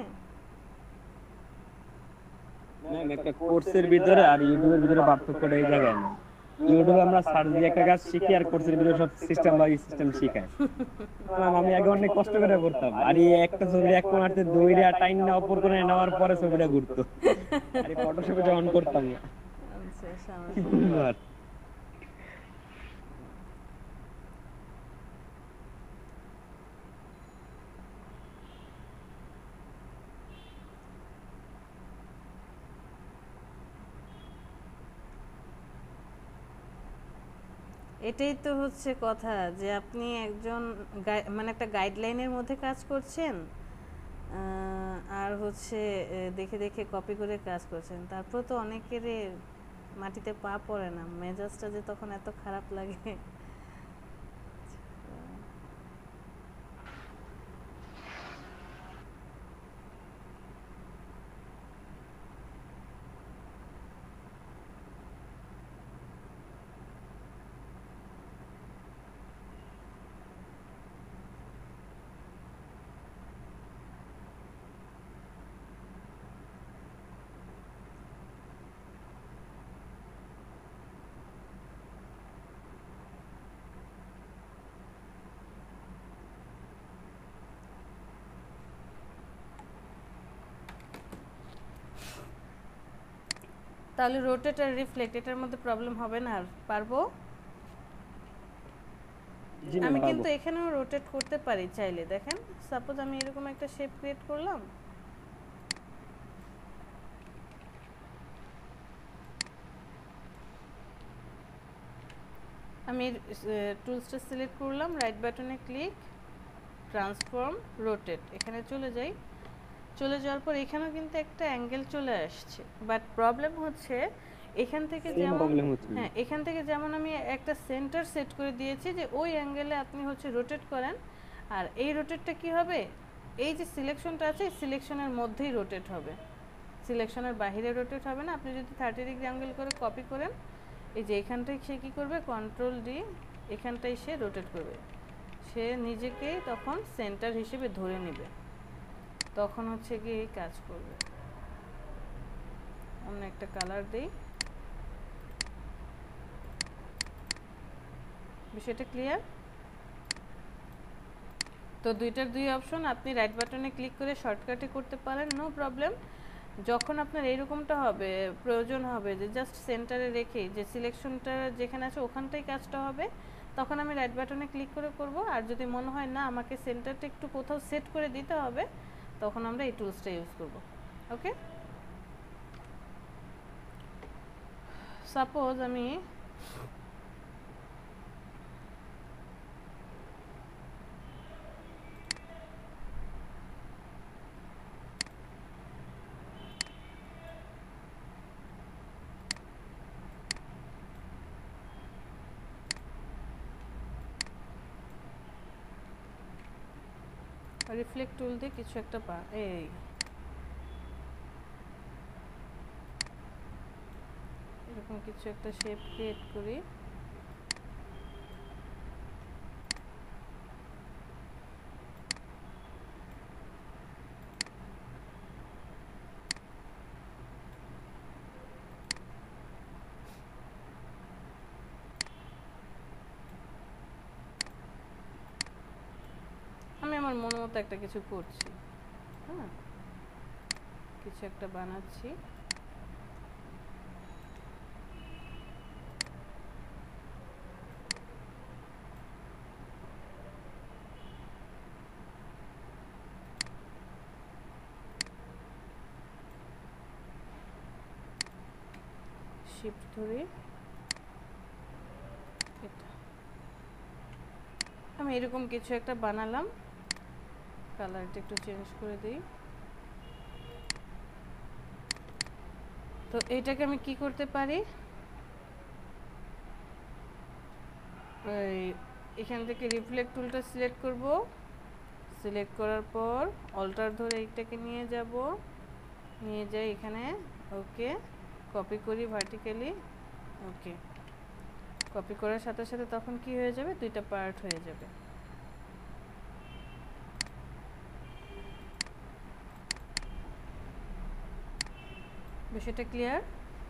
ম্যাম, একটা কোর্সের ভিতরে আর ইউটিউবের ভিতরে পার্থক্যটা এই জায়গায় না। ইউটিউবে আমরা সার্চ দিয়ে একটা কাজ শিখি, আর কোর্সের ভিতরে সব সিস্টেম বা সিস্টেম শিখায়। ম্যাম, আমি আগে অনেক কষ্ট করে করতাম, আর এই একটা ছবি এক কোণাতে দইরা টাইম না অপর কোণে নেওয়ার পরে ছবিটা ঘুরতো, আর এই ফটোশপে যখন করতাম না। আচ্ছা সমস্যা। এটাই তো হচ্ছে কথা, যে আপনি একজন মানে একটা গাইডলাইনের মধ্যে কাজ করছেন, আর হচ্ছে দেখে দেখে কপি করে কাজ করছেন, তারপর তো অনেকের মাটিতে পা পড়ে না, মেজাজটা যে তখন এত খারাপ লাগে। তাহলে রোটেট আর রিফ্লেক্ট এটার মধ্যে প্রবলেম হবে না, আর পারবো। আমি কিন্তু এখানেও রোটেট করতে পারি চাইলে। দেখেন সাপোজ আমি এরকম একটা শেপ ক্রিয়েট করলাম, আমি টুলসটা সিলেক্ট করলাম, রাইট বাটনে ক্লিক, ট্রান্সফর্ম, রোটেট, এখানে চলে যাই। চলে যাওয়ার পর এখানেও কিন্তু একটা অ্যাঙ্গেল চলে আসছে, বাট প্রবলেম হচ্ছে এখান থেকে যেমন হ্যাঁ এখান থেকে যেমন আমি একটা সেন্টার সেট করে দিয়েছি যে ওই অ্যাঙ্গেলে আপনি হচ্ছে রোটেট করেন, আর এই রোটেটটা কি হবে, এই যে সিলেকশনটা আছে এই সিলেকশনের মধ্যেই রোটেট হবে, সিলেকশনের বাইরে রোটেট হবে না। আপনি যদি 30 ডিগ্রি অ্যাঙ্গেল করে কপি করেন, এই যে এখানটায় সে কী করবে, কন্ট্রোল ডি, এখানটায় সে রোটেট করবে, সে নিজেকেই তখন সেন্টার হিসেবে ধরে নেবে, তখন হচ্ছে গিয়ে এই কাজ করবে। অন্য একটা কালার দেই, বিষয়টা ক্লিয়ার? তো দুইটার দুই অপশন আপনি রাইট বাটনে ক্লিক করে শর্টকাটে করতে পারেন, নো প্রবলেম। যখন আপনার এইরকমটা হবে, প্রয়োজন হবে যে জাস্ট সেন্টারে রেখে যে সিলেকশনটা যেখানে আছে ওখানটাই কাজটা হবে, তখন আমি রাইট বাটনে ক্লিক করে করব। আর যদি মনে হয় না আমাকে সেন্টারটা একটু কোথাও সেট করে দিতে হবে, তখন আমরা এই টুলসটা ইউজ করব। ওকে, সাপোজ আমি রিফ্লেক্ট টুল দিয়ে কিছু একটা এই এরকম কিছু একটা শেপ ক্রিয়েট করি, আমি আমার মন মতো একটা কিছু করছি, হ্যাঁ কিছু একটা বানাচ্ছি। শিফট ধরে এটা আমি এরকম কিছু একটা বানালাম, কালারটা একটু চেঞ্জ করে দিই। তো এটাকে আমি কি করতে পারি, এখান থেকে রিফ্লেক্ট টুলটা সিলেক্ট করব, সিলেক্ট করার পর অল্টার ধরে এইটাকে নিয়ে যাব, নিয়ে যাই এখানে, ওকে কপি করি ভার্টিক্যালি, ওকে কপি করার সাথে সাথে তখন কি হয়ে যাবে, দুইটা পার্ট হয়ে যাবে। বিষয়টা ক্লিয়ার?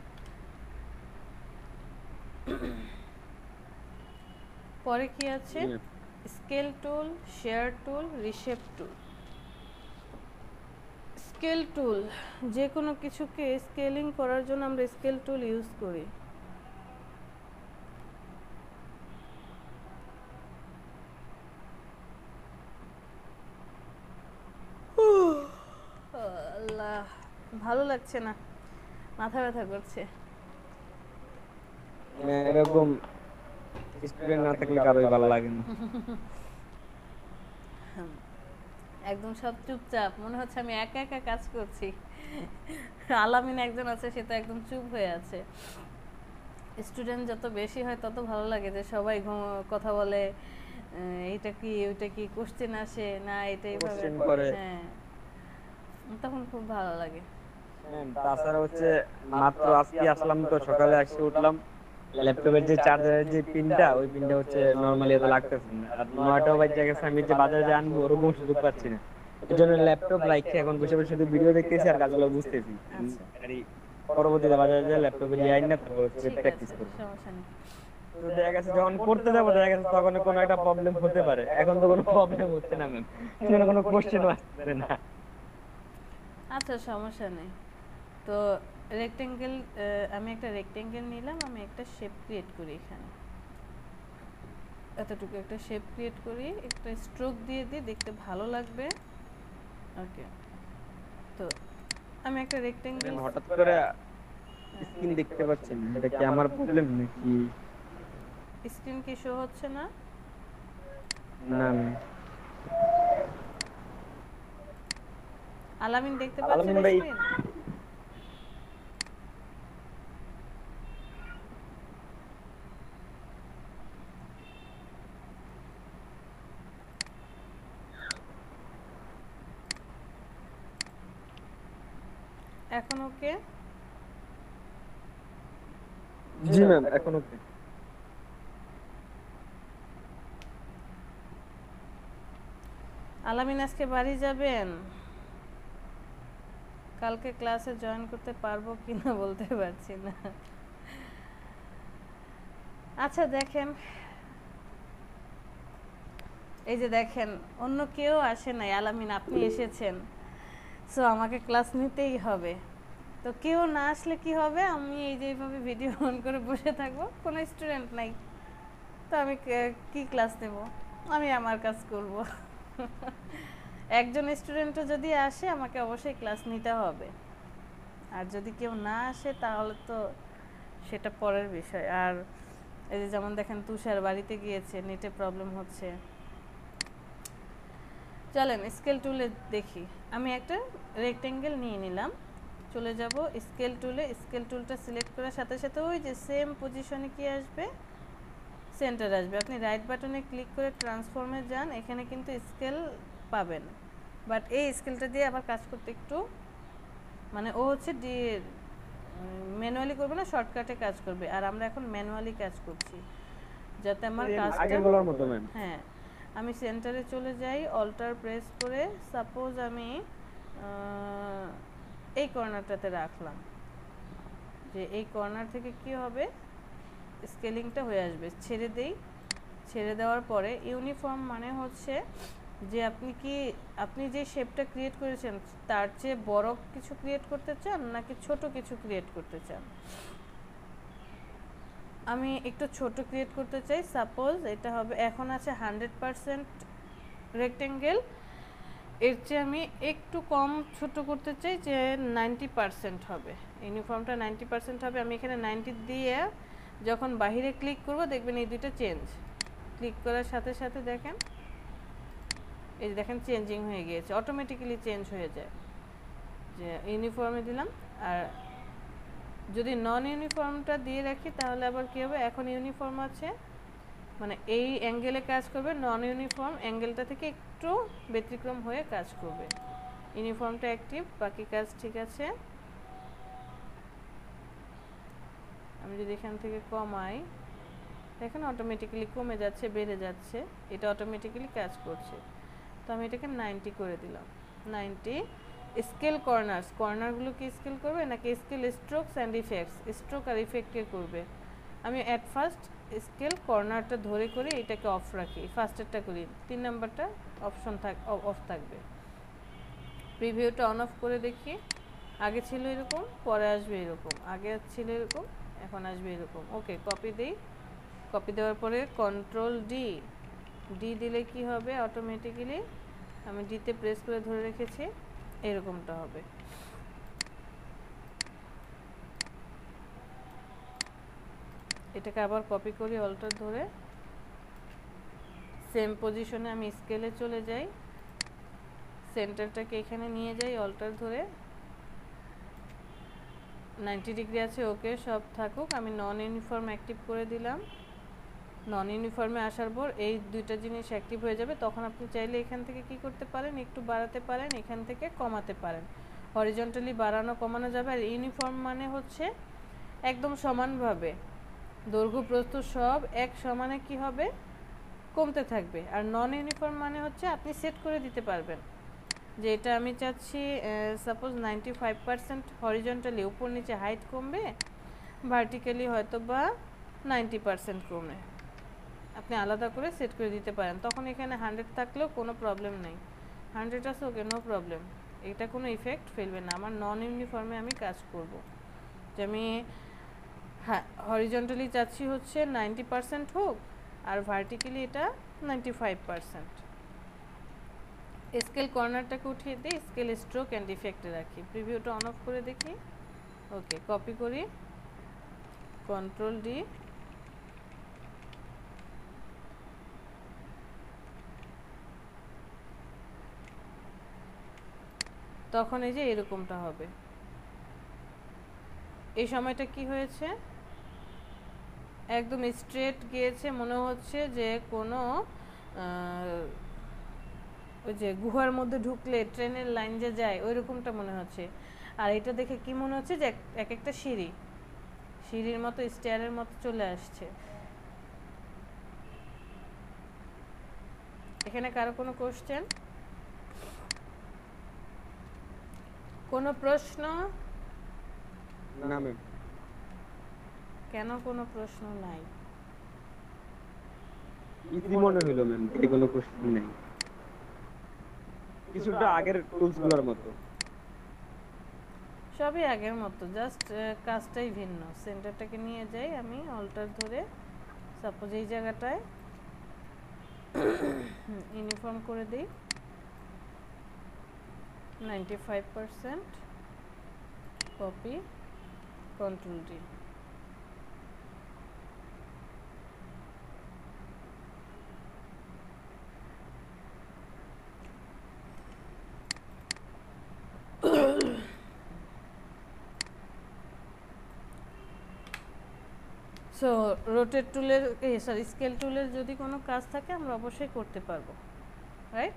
পরে কি আছে, scale tool, shear tool, reshape tool. Scale tool, যে কোনো কিছুকে স্কেলিং করার জন্য আমরা স্কেল টুল ইউজ করি। আল্লাহ, ভালো লাগছে না, মাথা ব্যথা করছে। এরকম স্টুডেন্ট না থাকলে কারোই ভালো লাগে না। একদম সব চুপচাপ, মনে হচ্ছে আমি একা একা কাজ করছি। আলামিন একজন আছে, সে তো একদম চুপ হয়ে আছে। স্টুডেন্ট যত বেশি হয় তত ভালো লাগে, যে সবাই কথা বলে, এইটা কি ওইটা কি, কোশ্চেন আসে না, এটাই ভাবে, হ্যাঁ তখন খুব ভালো লাগে। তাছাড়া হচ্ছে মাত্র আজকে আসলাম তো, সকালে এসে উঠলাম, ল্যাপটপের যে চার্জারের যে পিনটা, ওই পিনটা হচ্ছে নরমালি এত লাগতেছে না, আর 9টা বাজে গেছে, আমি যে বাজারে যে আনবো ওরকম সুযোগ পাচ্ছি না, এর জন্য ল্যাপটপ রাখি এখন বসে বসে শুধু ভিডিও দেখতেছি আর কাজগুলো বুঝতেছি। পরবর্তীতে বাজারে যে ল্যাপটপে নিয়ে আইন না, তারপর হচ্ছে প্র্যাকটিস করব। সমস্যা নেই। তো দেখা গেছে যখন পড়তে যাবো, দেখা গেছে তখন কোনো একটা প্রবলেম হতে পারে, এখন তো কোনো প্রবলেম হচ্ছে না ম্যাম, কোনো কোশ্চেন আসছে না। আচ্ছা সমস্যা নেই। তো রেক্টেঙ্গেল, আমি একটা রেক্টেঙ্গেল নিলাম, আমি একটা শেপ ক্রিয়েট করি, এখানে এতটুকু একটা শেপ ক্রিয়েট করি, একটা স্ট্রোক দিয়ে দিই, দেখতে ভালো লাগবে। ওকে, তো আমি একটা রেক্টেঙ্গেল, হঠাৎ করে স্ক্রিন দেখতে পাচ্ছেন, এটা কি আমার প্রবলেম নাকি? স্ক্রিন কি শো হচ্ছে না? না আলামিন দেখতে পাচ্ছেন আলামিন ভাই স্ক্রিন? এখন ওকে? জি ম্যাম এখন ওকে। আলামিন আজকে বাড়ি যাবেন? কালকে ক্লাসে জয়েন করতে পারবো কিনা বলতে পারছি না। আচ্ছা দেখেন, এই যে দেখেন অন্য কেউ আসে নাই, আলামিন আপনি এসেছেন, সো আমাকে ক্লাস নিতেই হবে। তো কেউ না আসলে কি হবে, আমি এই যে এইভাবে ভিডিও অন করে বসে থাকবো, কোনো স্টুডেন্ট নাই, তো আমি কি ক্লাস নেব? আমি আমার কাজ করব। একজন স্টুডেন্টও যদি আসে আমাকে অবশ্যই ক্লাস নিতে হবে, আর যদি কেউ না আসে তাহলে তো সেটা পরের বিষয়। আর এই যে যেমন দেখেন তুষার বাড়িতে গিয়েছে, নেটে প্রবলেম হচ্ছে। চলেন স্কেল টুলে দেখি। আমি একটা রেক্টেঙ্গেল নিয়ে নিলাম, চলে যাব স্কেল টুলে। স্কেল টুলটা সিলেক্ট করার সাথে সাথে ওই যে সেম পজিশনে কি আসবে, সেন্টার আসবে। আপনি রাইট বাটনে ক্লিক করে ট্রান্সফর্মে যান, এখানে কিন্তু স্কেল পাবেন, বাট এই স্কেলটা দিয়ে আবার কাজ করতে একটু মানে ও হচ্ছে ম্যানুয়ালি করবে না, শর্টকাটে কাজ করবে, আর আমরা এখন ম্যানুয়ালি কাজ করছি যাতে আমার কাজটা আগেরগুলোর মতো ম্যাম। হ্যাঁ, আমি সেন্টারে চলে যাই, অল্টার প্রেস করে সাপোজ আমি এই কর্নারটাতে রাখলাম, যে এই কর্নার থেকে কি হবে, স্কেলিংটা হয়ে আসবে। ছেড়ে দেই, ছেড়ে দেওয়ার পরে ইউনিফর্ম মানে হচ্ছে যে আপনি যে শেপটা ক্রিয়েট করেছেন তার চেয়ে বড় কিছু ক্রিয়েট করতে চান নাকি ছোট কিছু ক্রিয়েট করতে চান। আমি একটু ছোট ক্রিয়েট করতে চাই, সাপোজ এটা হবে, এখন আছে 100% রেক্টেঙ্গেল, এর চেয়ে আমি একটু কম ছোট করতে চাই, যে 90% হবে, ইউনিফর্মটা 90% হবে। আমি এখানে 90 দিয়ে যখন বাহিরে ক্লিক করব দেখবেন এই দুইটা চেঞ্জ, ক্লিক করার সাথে সাথে দেখেন এই যে দেখেন চেঞ্জিং হয়ে গিয়েছে, অটোমেটিক্যালি চেঞ্জ হয়ে যায়। যে ইউনিফর্মে দিলাম, আর যদি নন ইউনিফর্মটা দিয়ে রাখি তাহলে আবার কী হবে, এখন ইউনিফর্ম আছে মানে এই অ্যাঙ্গেলে কাজ করবে, নন ইউনিফর্ম অ্যাঙ্গেলটা থেকে একটু ব্যতিক্রম হয়ে কাজ করবে। ইউনিফর্মটা অ্যাক্টিভ, বাকি কাজ ঠিক আছে। আমি যদি এখান থেকে কমাই দেখেন অটোমেটিক্যালি কমে যাচ্ছে, বেড়ে যাচ্ছে, এটা অটোমেটিক্যালি কাজ করছে। তো আমি এটাকে 90 করে দিলাম। 90 স্কেল কর্নার্স, কর্নারগুলোকে স্কেল করবে নাকি scale strokes and effects, stroke আর ইফেক্টে করবে। আমি অ্যাট ফার্স্ট স্কেল কর্নারটা ধরে করে এটাকে অফ রাখি, ফার্স্টেরটা করি, 3 নাম্বারটা অপশন অফ থাকবে। প্রিভিউটা অন অফ করে দেখি, আগে ছিল এরকম, পরে আসবে এরকম, আগে ছিল এরকম, এখন আসবে এরকম। ওকে, কপি দিই, কপি দেওয়ার পরে কন্ট্রোল ডি দিলে কি হবে, অটোমেটিক্যালি আমি ডিতে প্রেস করে ধরে রেখেছি, এরকমটা হবে। এটাকে আবার কপি করি, অল্টার ধরে সেম পজিশনে আমি স্কেলে চলে যাই, সেন্টারটাকে এখানে নিয়ে যাই, অল্টার ধরে 90 ডিগ্রি আছে, ওকে সব থাকুক। আমি নন ইউনিফর্ম অ্যাক্টিভ করে দিলাম। নন ইউনিফর্মে আসার পর এই দুইটা জিনিস অ্যাক্টিভ হয়ে যাবে, তখন আপনি চাইলে এখান থেকে কি করতে পারেন, একটু বাড়াতে পারেন, এখান থেকে কমাতে পারেন, হরিজন্টালি বাড়ানো কমানো যাবে। আর ইউনিফর্ম মানে হচ্ছে একদম সমানভাবে দৈর্ঘ্য প্রস্থ সব এক সমানে কি হবে, কমতে থাকবে। আর নন ইউনিফর্ম মানে হচ্ছে আপনি সেট করে দিতে পারবেন যে এটা আমি চাচ্ছি সাপোজ 95% হরিজন্টালি উপর নিচে হাইট কমবে, ভার্টিক্যালি হয়তো বা 90% কমে, আপনি আলাদা করে সেট করে দিতে পারেন। তখন এখানে 100 থাকলেও কোনো প্রবলেম নেই, 100 আছে ওকে, নো প্রবলেম, এটা কোনো ইফেক্ট ফেলবে না। আমার নন ইউনিফর্মে আমি কাজ করব, যে আমি হ্যাঁ হরিজন্টালি চাচ্ছি হচ্ছে 90% হোক, আর ভার্টিক্যালি এটা 95%। স্কেল কর্নারটাকে উঠিয়ে দিই, স্কেল স্ট্রোক অ্যান্ড ইফেক্টে রাখি, প্রিভিউটা অন অফ করে দেখি। ওকে, কপি করি, কন্ট্রোল ডি, তখন এই যে এরকমটা হবে। এই সময়টা কি হয়েছে, একদম স্ট্রেট গিয়েছে, মনে হচ্ছে যে কোনো ওই যে গুহার মধ্যে ঢুকলে ট্রেনের লাইন যে যায় ওই রকমটা মনে হচ্ছে। আর এটা দেখে কি মনে হচ্ছে যে এক একটা সিঁড়ির মতো, স্টেয়ারের মতো চলে আসছে। এখানে কারো কোনো কোশ্চেন, কোনো প্রশ্ন? না ম্যাম। কেন কোনো প্রশ্ন নাই? ইজি মনে হলো ম্যাম, এতে কোনো কোশ্চেন নেই, কিছুটা আগের টুলস গুলোর মতো। সবই আগের মতো, জাস্ট কাজটাই ভিন্ন। সেন্টারটাকে নিয়ে যাই আমি অল্টার ধরে, সাপোজ এই জায়গাটায় ইউনিফর্ম করে দিই 95%, copy, control D. So rotate টুলের, সরি স্কেল টুলের যদি কোনো কাজ থাকে আমরা অবশ্যই করতে পারবো, রাইট?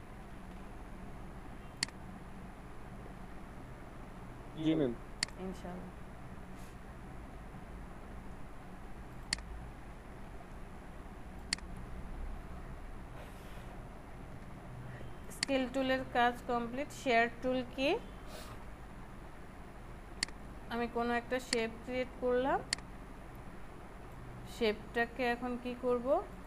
জি ম্যাম। ইনশাআল্লাহ। স্কেল টুলের কাজ কমপ্লিট। শেয়ার টুল কি, আমি কোনো একটা শেপ ক্রিয়েট করলাম, শেপটাকে এখন কি করব,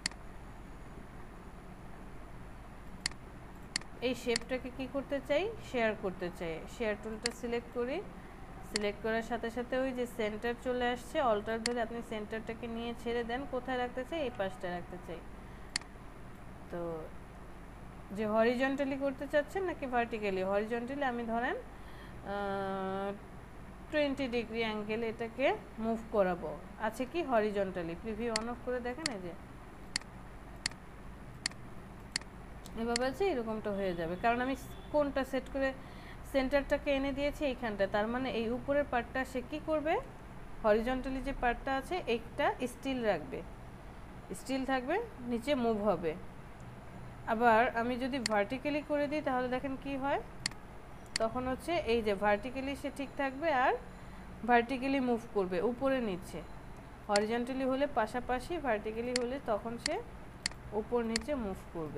এই শেপটাকে কি করতে চাই, শেয়ার করতে চাই। শেয়ার টুলটা সিলেক্ট করি, সিলেক্ট করার সাথে সাথে ওই যে সেন্টার চলে আসছে, অল্টার ধরে আপনি সেন্টারটাকে নিয়ে ছেড়ে দেন, কোথায় রাখতে চাই, এই পাশটা রাখতে চাই। তো যে হরিজন্টালি করতে চাচ্ছেন নাকি ভার্টিক্যালি? হরিজন্টালি আমি ধরেন 20 ডিগ্রি অ্যাঙ্গেল এটাকে মুভ করাবো, আছে কি হরিজন্টালি। প্রিভিউ অন অফ করে দেখেন, এই যে এভাবে আছে, এরকমটা হয়ে যাবে। কারণ আমি কোনটা সেট করে সেন্টারটাকে এনে দিয়েছি এইখানটা, তার মানে এই উপরের পার্টটা সে কি করবে, হরিজন্টালি যে পার্টটা আছে এইটা স্টিল রাখবে, স্টিল থাকবে, নিচে মুভ হবে। আবার আমি যদি ভার্টিক্যালি করে দিই তাহলে দেখেন কি হয়, তখন হচ্ছে এই যে ভার্টিক্যালি সে ঠিক থাকবে আর ভার্টিক্যালি মুভ করবে উপরে নিচে। হরিজন্টালি হলে পাশাপাশি, ভার্টিক্যালি হলে তখন সে উপর নিচে মুভ করবে।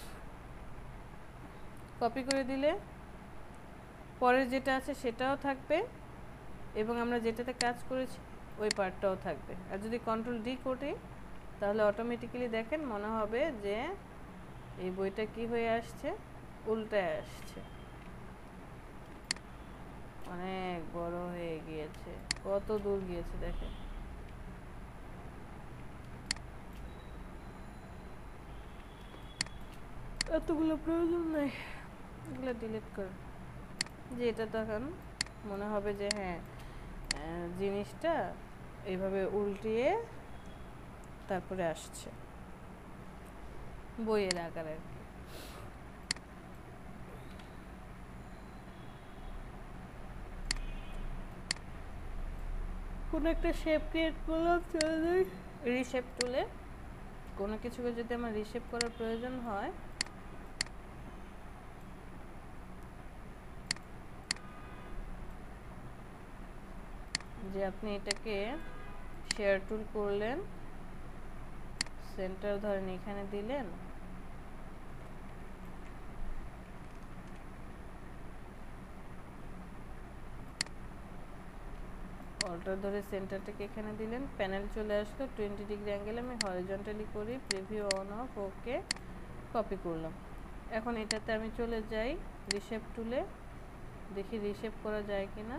কপি করে দিলে পরের যেটা আছে সেটাও থাকবে এবং আমরা যেটাতে কাজ করেছি ওই পার্টটাও থাকবে। আর যদি কন্ট্রোল ডি করি তাহলে অটোমেটিক্যালি দেখেন মনে হবে যে এই বইটা কি হয়ে আসছে, উল্টায় আসছে, অনেক বড় হয়ে গিয়েছে, কত দূর গিয়েছে দেখেন। এতগুলো প্রয়োজন নাই, এগুলো ডিলিট করুন। যে এটা তখন মনে হবে যে হ্যাঁ জিনিসটা এইভাবে উল্টিয়ে তারপরে আসছে, বইয়ের আকার আর কি। কোনো একটা শেপ ক্রিয়েট করলাম, চলে যাই রিশেপ টুলে। কোনো কিছুকে যদি আমার রিশেপ করার প্রয়োজন হয়, যে আপনি এটাকে শেয়ার টুল করলেন, সেন্টার ধরেন এখানে দিলেন, অল্টার ধরে সেন্টারটাকে এখানে দিলেন, প্যানেল চলে আসলো 20 ডিগ্রি অ্যাঙ্গেল, আমি হরিজন্টালি করি, preview on off, okay, copy করলাম। এখন এটাতে আমি চলে যাই রিশেপ টুলে, দেখি রিশেপ করা যায় কিনা।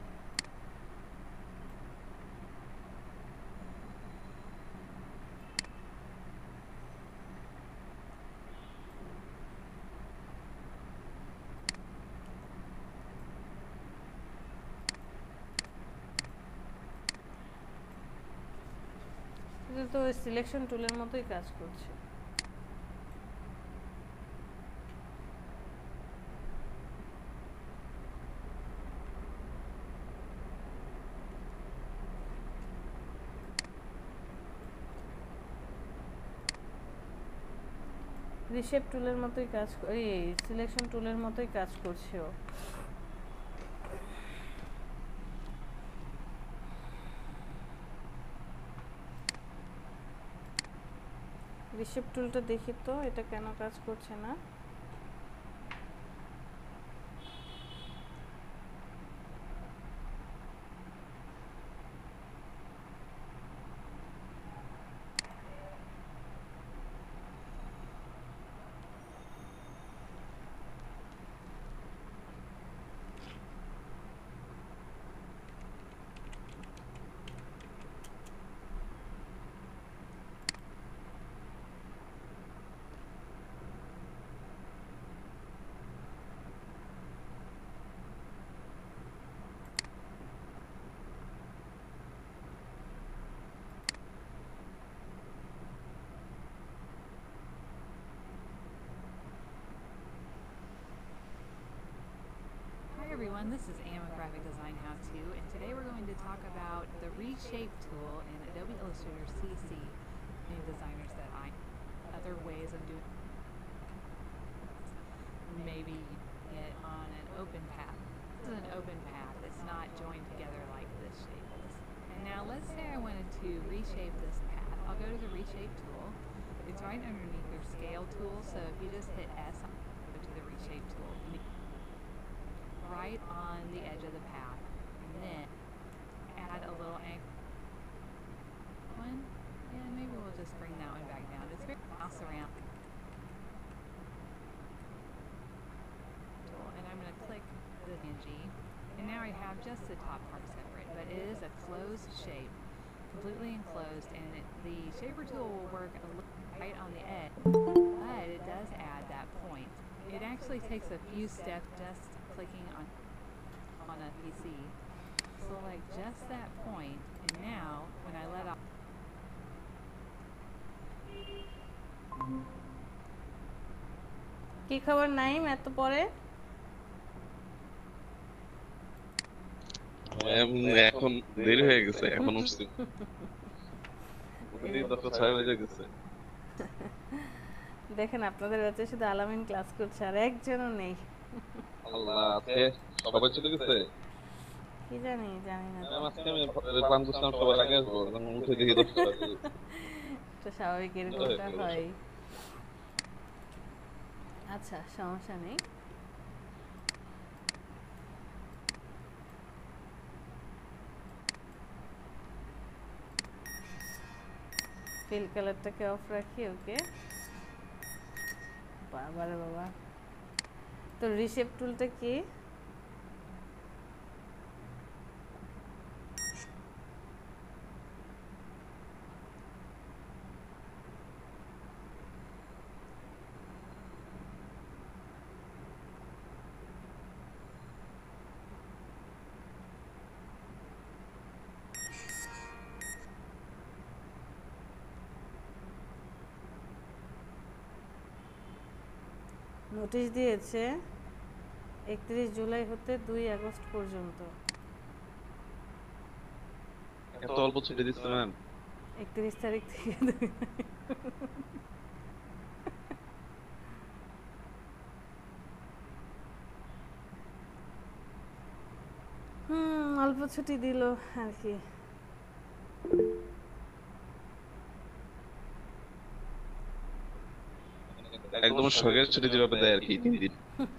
এটা তো সিলেকশন টুলের মতোই কাজ করছে। রিশেপ টুলের মতোই কাজ এই সিলেকশন টুলের মতোই কাজ করছে ও। রিশেপ টুলটা দেখি তো এটা কেন কাজ করছে না। Hi everyone, this is Anna with Graphic Design How To, and today we're going to talk about the Reshape tool in Adobe Illustrator CC. Many designers that other ways of doing maybe it on an open path. This is an open path, it's not joined together like this shape is. And now let's say I wanted to reshape this path. I'll go to the Reshape tool. It's right underneath your Scale tool, so if you just hit S, go to the Reshape tool. Right on the edge of the path, and then add a little anchor one, and maybe we'll just bring that one back down. It's very mouse around tool, and I'm going to click the NG, and now I have just the top part separate, but it is a closed shape, completely enclosed, and the shaper tool will work a little right on the edge, but it does add that point. It actually takes a few steps just clicking on a PC. Select just that point, and now when I let off, কি খবর নাইম এত পরে? এখন দেরি হয়ে গেছে, এখন উঠছি। দশটা 6 বাজে গেছে। দেখেন আপনাদের ব্যাচে শুধু আলামিন ক্লাস করছে আর একজনও নেই। আল্লাহ, আজকে সবাই চলে গেছে। কি জানি না তো। আজকে আমি প্ল্যান করছিলাম সবার আগে আসবো, এখন উঠে দেখি 10টা বাজে। তো স্বাভাবিক এরকমটা হয়। আচ্ছা, সমস্যা নেই। ফিল কালারটাকে অফ রাখি, ওকে। বাবারে বাবা, তো রিশেপ টুলটা কি? নোটিশ দিয়েছে 31 জুলাই হতে 2 আগস্ট পর্যন্ত। এত অল্প ছুটি দিচ্ছে ম্যাম। 31 তারিখ থেকে অল্প ছুটি দিল আর কি। একদম শখের ছুটি যেভাবে দেয় আর কি, 3 দিন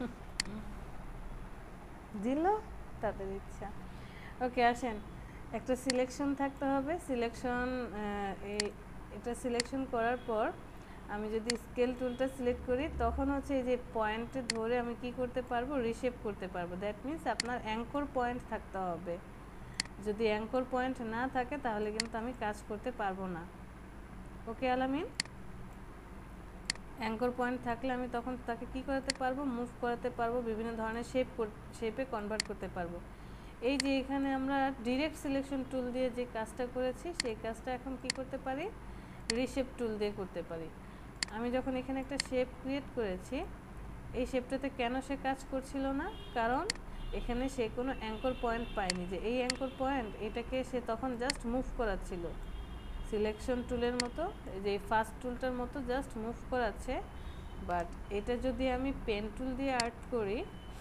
দিল তাদের ইচ্ছা। ওকে, আসেন, একটা সিলেকশন থাকতে হবে। সিলেকশন, এটা সিলেকশন করার পর আমি যদি স্কেল টুলটা সিলেক্ট করি তখন হচ্ছে এই যে পয়েন্টে ধরে আমি কি করতে পারবো, রিশেপ করতে পারবো। দ্যাট মিন্স আপনার অ্যাঙ্কর পয়েন্ট থাকতে হবে। যদি অ্যাঙ্কর পয়েন্ট না থাকে তাহলে কিন্তু আমি কাজ করতে পারবো না। ওকে আলামিন, অ্যাঙ্কর পয়েন্ট থাকলে আমি তখন তাকে কি করাতে পারবো, মুভ করাতে পারবো, বিভিন্ন ধরনের শেপে কনভার্ট করতে পারবো। এই যে এখানে আমরা ডিরেক্ট সিলেকশন টুল দিয়ে যে কাজটা করেছি সেই কাজটা এখন কি করতে পারি, রিশেপ টুল দিয়ে করতে পারি। আমি যখন এখানে একটা শেপ ক্রিয়েট করেছি, এই শেপটাতে কেন সে কাজ করছিল না, কারণ এখানে সে কোনো অ্যাঙ্কর পয়েন্ট পায়নি। যে এই অ্যাঙ্কর পয়েন্ট, এটাকে সে তখন জাস্ট মুভ করাচ্ছিল সিলেকশন টুলের মতো, এই যে ফার্স্ট টুলটার মতো জাস্ট মুভ করাচ্ছে। বাট এটা যদি আমি পেন টুল দিয়ে আর্ট করি,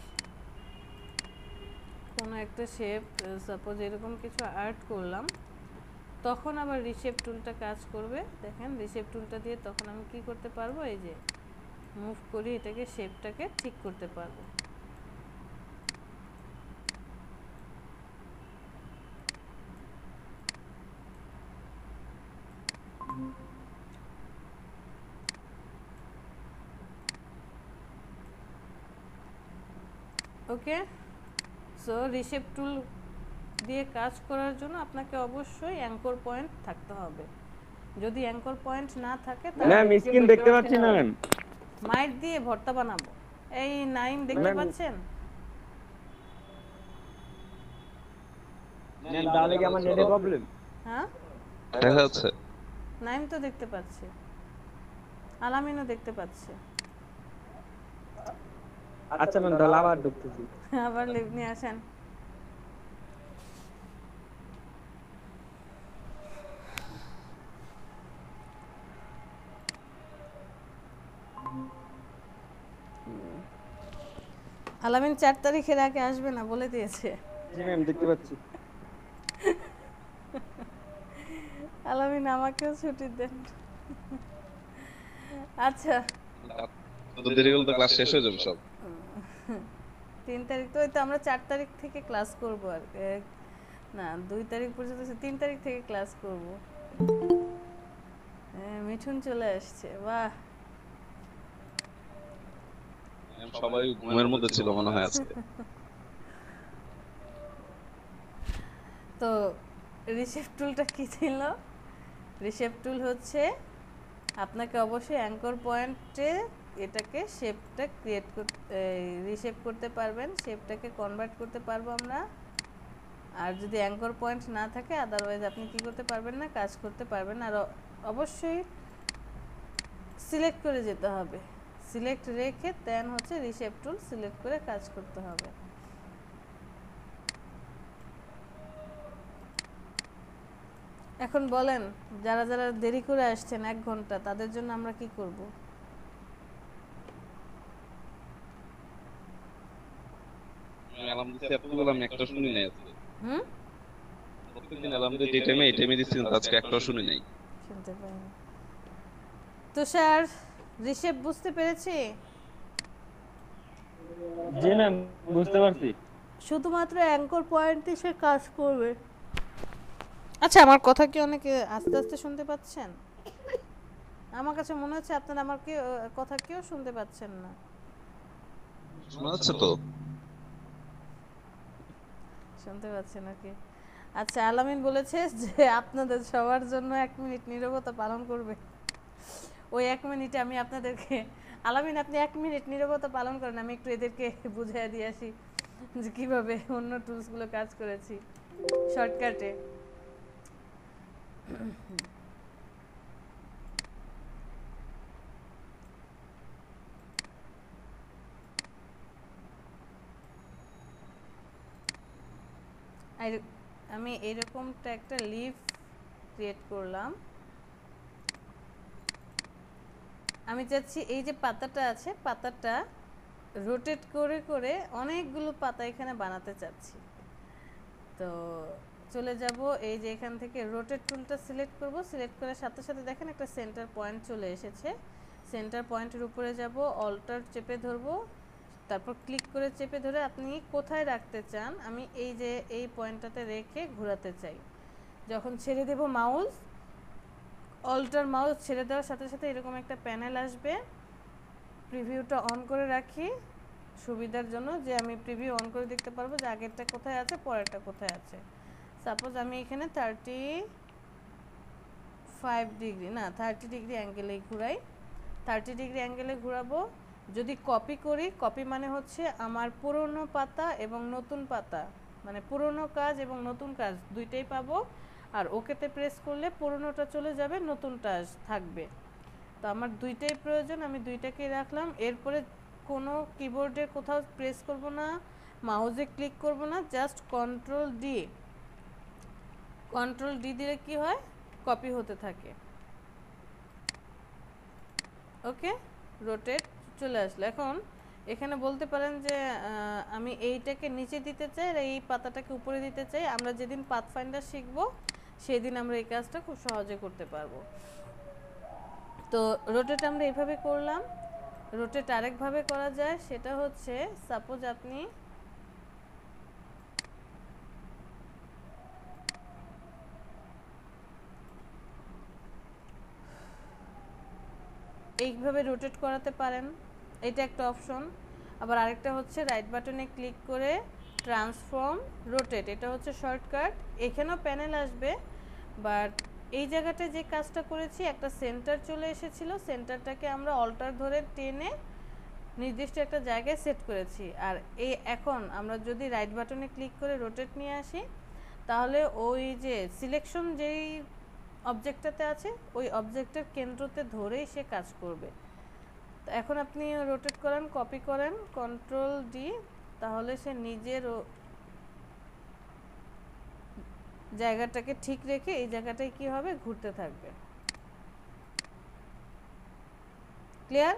কোনো একটা শেপ সাপোজ এরকম কিছু আর্ট করলাম, তখন আবার রিশেপ টুলটা কাজ করবে। দেখেন রিশেপ টুলটা দিয়ে তখন আমি কি করতে পারবো, এই যে মুভ করি এটাকে, শেপটাকে ঠিক করতে পারবো। ওকে, সো রিশেপ টুল দিয়ে কাজ করার জন্য আপনাকে অবশ্যই অ্যাঙ্কর পয়েন্ট থাকতে হবে। যদি অ্যাঙ্কর পয়েন্ট না থাকে ম্যাম স্ক্রিন দেখতে পাচ্ছি না ম্যাম। মাইট দিয়ে ভর্তা বানাবো। এই নাইম দেখতে পাচ্ছেন? ম্যাম তাহলে কি আমার নেটের প্রবলেম? হ্যাঁ দেখা যাচ্ছে। নাইম তো দেখতে পাচ্ছে, আলামিনও দেখতে পাচ্ছে। আচ্ছা ম্যাম তাহলে আবার ঢুকতেছি। আবার লিভ নিয়ে আসেন। আলামিন 4 তারিখের আগে আসবে না বলে দিয়েছে। জি ম্যাম দেখতে পাচ্ছি। আলামিন আমাকেও ছুটি দেন। আচ্ছা তো দেরি হলে তো ক্লাস শেষ হয়ে যাবে সব। 3 তারিখ তো, ওই তো আমরা 4 তারিখ থেকে ক্লাস করব আর না 2 তারিখ পর্যন্ত, 3 তারিখ থেকে ক্লাস করব। মিঠুন চলে আসছে, বাহ। সবাই ঘুমের মধ্যে ছিল মনে হয় আজকে। তো রিশেপ টুলটা কি ছিল? রিশেপ টুল হচ্ছে আপনাকে অবশ্যই অ্যাঙ্কর পয়েন্টে এটাকে শেপটা ক্রিয়েট করতে, রিশেপ করতে পারবেন, শেপটাকে কনভার্ট করতে পারবো আমরা। আর যদি অ্যাঙ্কর পয়েন্ট না থাকে আদারওয়াইজ আপনি কি করতে পারবেন না, কাজ করতে পারবেন। আর অবশ্যই সিলেক্ট করে যেতে হবে, সিলেক্ট রেখে দেন হচ্ছে রিশেপ টুল সিলেক্ট করে কাজ করতে হবে। এখন বলেন যারা যারা দেরি করে আসছেন 1 ঘন্টা, তাদের জন্য আমরা কি করব? অ্যালার্ম দিতে এতগুলো আমি একটা শুনি নাই আজকে। হুম, প্রত্যেকদিন অ্যালার্ম দিতে এই টাইমে দিচ্ছেন, আজকে একটাও শুনি নাই। শুনতে পাইনি। তুষার রিশেপ বুঝতে পেরেছি? জি ম্যাম বুঝতে পারছি। শুধুমাত্র অ্যাঙ্কর পয়েন্টে সে কাজ করবে। আচ্ছা আমার কথা কি অনেকে আস্তে আস্তে শুনতে পাচ্ছেন? আমার কাছে মনে হচ্ছে আপনারা আমার কথা কেউ শুনতে পাচ্ছেন না। শোনা যাচ্ছে তো? শুনতে পাচ্ছেন নাকি? আচ্ছা আলামিন বলেছে যে আপনাদের সবার জন্য 1 মিনিট নীরবতা পালন করবে। ওই 1 মিনিটে আমি আপনাদেরকে, আলামিন আপনি 1 মিনিট নীরবতা পালন করেন, আমি একটু এদেরকে বুঝিয়ে দিয়ে আসি যে কিভাবে অন্য টুলসগুলো কাজ করেছি শর্টকাটে। আমি এরকমটা একটা লিফ ক্রিয়েট করলাম। আমি চাচ্ছি এই যে পাতাটা আছে, পাতাটা রোটেট করে করে অনেকগুলো পাতা এখানে বানাতে চাচ্ছি। তো চলে যাব এই যে এখান থেকে রোটেট টুলটা সিলেক্ট করব, সিলেক্ট করার সাথে সাথে দেখেন একটা সেন্টার পয়েন্ট চলে এসেছে। সেন্টার পয়েন্টের উপরে যাব, অল্টার চেপে ধরবো, তারপর ক্লিক করে চেপে ধরে আপনি কোথায় রাখতে চান, আমি এই যে এই পয়েন্টটাতে রেখে ঘোরাতে চাই। যখন ছেড়ে দেব মাউস, অল্টার মাউস ছেড়ে দেওয়ার সাথে সাথে এরকম একটা প্যানেল আসবে। প্রিভিউটা অন করে রাখি সুবিধার জন্য, যে আমি প্রিভিউ অন করে দেখতে পারবো যে আগেরটা কোথায় আছে পরেরটা কোথায় আছে। সাপোজ আমি এখানে 35 ডিগ্রি না 30 ডিগ্রি অ্যাঙ্গেলে ঘুরাই, 30 ডিগ্রি অ্যাঙ্গেলে ঘুরাবো। যদি কপি করি, কপি মানে হচ্ছে আমার পুরনো পাতা এবং নতুন পাতা, মানে পুরনো কাজ এবং নতুন কাজ দুইটাই পাবো। আর ওকেতে প্রেস করলে পুরনোটা চলে যাবে, নতুনটা থাকবে। তো আমার দুইটাই প্রয়োজন, আমি দুইটাকেই রাখলাম। এরপরে কোনো কিবোর্ডে কোথাও প্রেস করব না, মাউসে ক্লিক করব না, জাস্ট কন্ট্রোল ডি দিলে কি হয়, কপি হতে থাকে। ওকে, রোটেট চলে আসলো। এখন এখানে বলতে পারেন যে আমি এইটাকে নিচে দিতে চাই আর এই পাতাটাকে উপরে দিতে চাই। আমরা যেদিন পাথফাইন্ডার শিখবো সেই দিন আমরা এই কাজটা খুব সহজে করতে পারবো। তো রোটেট আমরা এইভাবে করলাম। রোটেট আরেকভাবে করা যায়, সেটা হচ্ছে সাপোজ আপনি এইভাবে রোটেট করাতে পারেন, এটা একটা অপশন। আবার আরেকটা হচ্ছে রাইট বাটনে ক্লিক করে ট্রান্সফর্ম রোটেট, এটা হচ্ছে শর্টকাট। এখানেও প্যানেল আসবে, বাট এই জায়গাটায় যে কাজটা করেছি একটা সেন্টার চলে এসেছিল, সেন্টারটাকে আমরা অল্টার ধরে টেনে নির্দিষ্ট একটা জায়গায় সেট করেছি। আর এই এখন আমরা যদি রাইট বাটনে ক্লিক করে রোটেট নিয়ে আসি, তাহলে ওই যে সিলেকশন যেই অবজেক্টটাতে আছে ওই অবজেক্টের কেন্দ্রতে ধরেই সে কাজ করবে। তো এখন আপনি রোটেট করেন, কপি করেন, কন্ট্রোল ডি, তাহলে সে নিজের জায়গাটাকে ঠিক রেখে এই জায়গাটায় কি হবে, ঘুরতে থাকবে। ক্লিয়ার?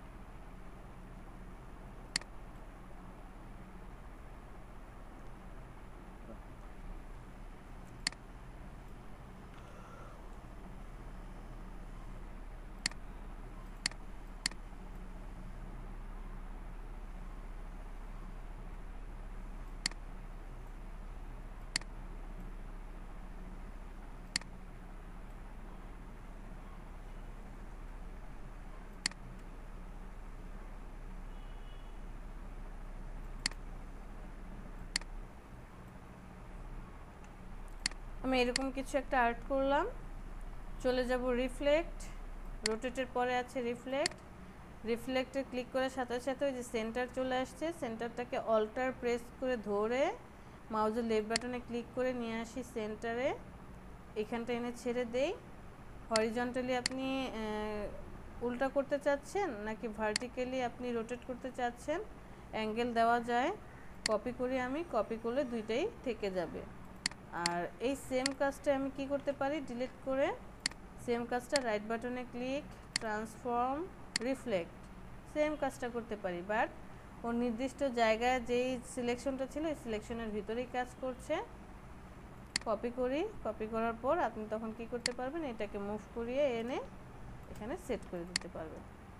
আমি এরকম কিছু একটা আর্ট করলাম। চলে যাব রিফ্লেক্ট, রোটেটের পরে আছে রিফ্লেক্ট। রিফ্লেক্টে ক্লিক করার সাথে সাথে ওই যে সেন্টার চলে আসছে, সেন্টারটাকে অল্টার প্রেস করে ধরে মাউসের লেফট বাটনে ক্লিক করে নিয়ে আসি সেন্টারে, এখানটা এনে ছেড়ে দেই। হরিজন্টালি আপনি উল্টা করতে চাচ্ছেন নাকি ভার্টিক্যালি আপনি রোটেট করতে চাচ্ছেন, অ্যাঙ্গেল দেওয়া যায়। কপি করি, আমি কপি করলে দুইটাই থেকে যাবে। আর এই সেম কাজটা আমি কি করতে পারি, ডিলিট করে সেম কাজটা রাইট বাটনে ক্লিক, ট্রান্সফর্ম রিফ্লেক্ট, সেম কাজটা করতে পারি, বাট ওর নির্দিষ্ট জায়গায় যেই সিলেকশনটা ছিল এই সিলেকশনের ভিতরেই কাজ করছে। কপি করি, কপি করার পর আপনি তখন কি করতে পারবেন, এটাকে মুভ করিয়ে এনে এখানে সেট করে দিতে পারবেন।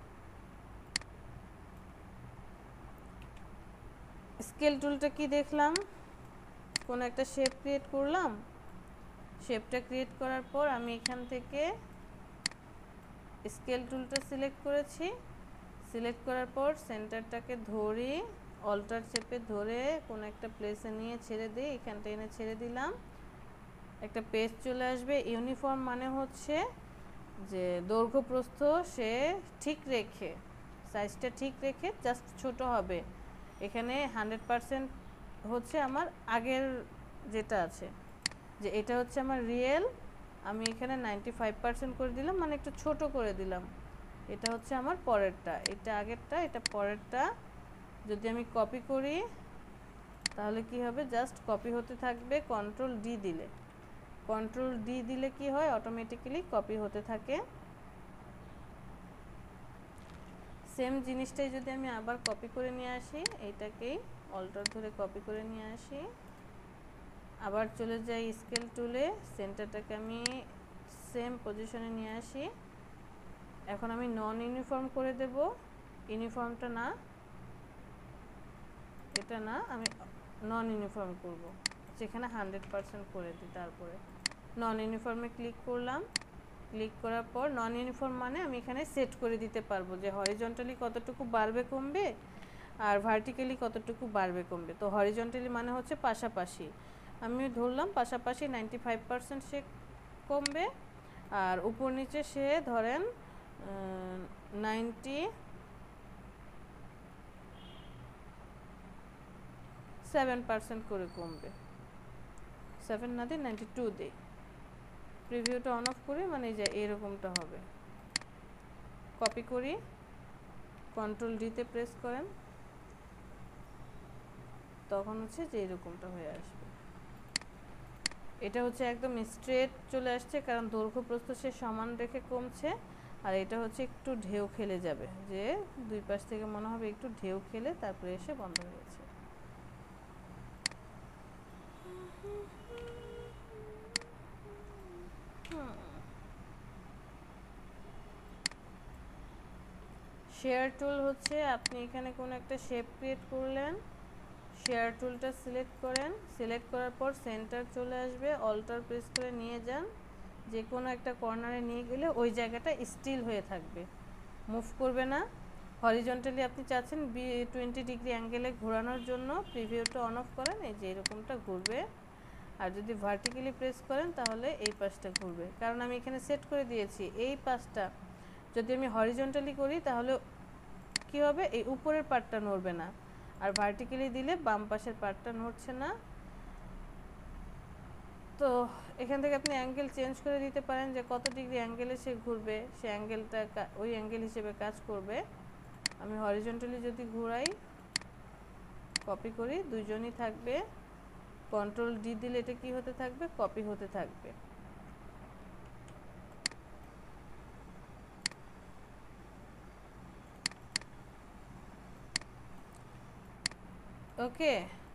স্কেল টুলটা কি দেখলাম, কোনো একটা শেপ ক্রিয়েট করলাম, শেপটা ক্রিয়েট করার পর আমি এখান থেকে স্কেল টুলটা সিলেক্ট করেছি। সিলেক্ট করার পর সেন্টারটাকে ধরি, অল্টার চেপে ধরে কোনো একটা প্লেসে নিয়ে ছেড়ে দিই, এখানটা এনে ছেড়ে দিলাম। একটা পেজ চলে আসবে। ইউনিফর্ম মানে হচ্ছে যে দৈর্ঘ্য প্রস্থ সে ঠিক রেখে, সাইজটা ঠিক রেখে, জাস্ট ছোট হবে। এখানে 100% হচ্ছে আমার আগের যেটা আছে, যে এটা হচ্ছে আমার রিয়েল, আমি এখানে 95% করে দিলাম, মানে একটু ছোট করে দিলাম। এটা হচ্ছে আমার পরেরটা, এটা আগেরটা, এটা পরেরটা। যদি আমি কপি করি তাহলে কি হবে, জাস্ট কপি হতে থাকবে। কন্ট্রোল ডি দিলে, কন্ট্রোল ডি দিলে কি হয়, অটোমেটিক্যালি কপি হতে থাকে। সেম জিনিসটাই যদি আমি আবার কপি করে নিয়ে আসি, এইটাকেই অল্টার ধরে কপি করে নিয়ে আসি, আবার চলে যাই স্কেল টুলে, সেন্টারটাকে আমি সেম পজিশনে নিয়ে আসি। এখন আমি নন ইউনিফর্ম করে দেব, ইউনিফর্মটা না, এটা না, আমি নন ইউনিফর্ম করব, যেখানে 100% করে দিই। তারপরে নন ইউনিফর্মে ক্লিক করলাম, ক্লিক করার পর নন ইউনিফর্ম মানে আমি এখানে সেট করে দিতে পারবো যে হরিজন্টালি কতটুকু বাড়বে কমবে আর ভার্টিক্যালি কতটুকু বাড়বে কমবে। তো হরিজন্টালি মানে হচ্ছে পাশাপাশি, আমি ধরলাম পাশাপাশি 95% সে কমবে, আর উপর নিচে সে ধরেন 97% করে কমবে। 7 না দিই, 92 দিই। প্রিভিউটা অন অফ করি, মানে যে এরকমটা হবে। কপি করি, কন্ট্রোল ডিতে প্রেস করেন, তখন হচ্ছে যে এরকমটা হয়ে আসবে। এটা হচ্ছে একদম স্ট্রেট চলে আসছে, কারণ দৈর্ঘ্য প্রস্থ সে সমান রেখে কমছে। আর এটা হচ্ছে একটু ঢেউ খেলে যাবে, যে দুই পাশ থেকে মনে হবে একটু ঢেউ খেলে তারপরে এসে বন্ধ হয়ে গেছে। শেয়ার টুল হচ্ছে আপনি এখানে কোনো একটা শেপ ক্রিয়েট করলেন, শেয়ার টুলটা সিলেক্ট করেন, সিলেক্ট করার পর সেন্টার চলে আসবে, অল্টার প্রেস করে নিয়ে যান, যে কোনো একটা কর্নারে নিয়ে গেলে ওই জায়গাটা স্টিল হয়ে থাকবে, মুভ করবে না। হরিজন্টালি আপনি চাচ্ছেন 20 ডিগ্রি অ্যাঙ্গেলে ঘোরানোর জন্য, প্রিভিউটা অন অফ করেন, এই যে এরকমটা ঘুরবে। আর যদি ভার্টিক্যালি প্রেস করেন তাহলে এই পাশটা ঘুরবে, কারণ আমি এখানে সেট করে দিয়েছি এই পাশটা যদি আমি হরিজন্টালি করি তাহলে কি হবে, এই উপরের পার্টটা নড়বে না, আর ভার্টিক্যালি দিলে বাম পাশের পার্টটা নড়ছে না। তো এখান থেকে আপনি অ্যাঙ্গেল চেঞ্জ করে দিতে পারেন, যে কত ডিগ্রি অ্যাঙ্গেলে সে ঘুরবে, সে অ্যাঙ্গেলটা ওই অ্যাঙ্গেল হিসেবে কাজ করবে। আমি হরিজন্টালি যদি ঘুরাই, কপি করি, দুইজনই থাকবে, কন্ট্রোল ডি দিলে এটা কি হতে থাকবে, কপি হতে থাকবে। ওকে।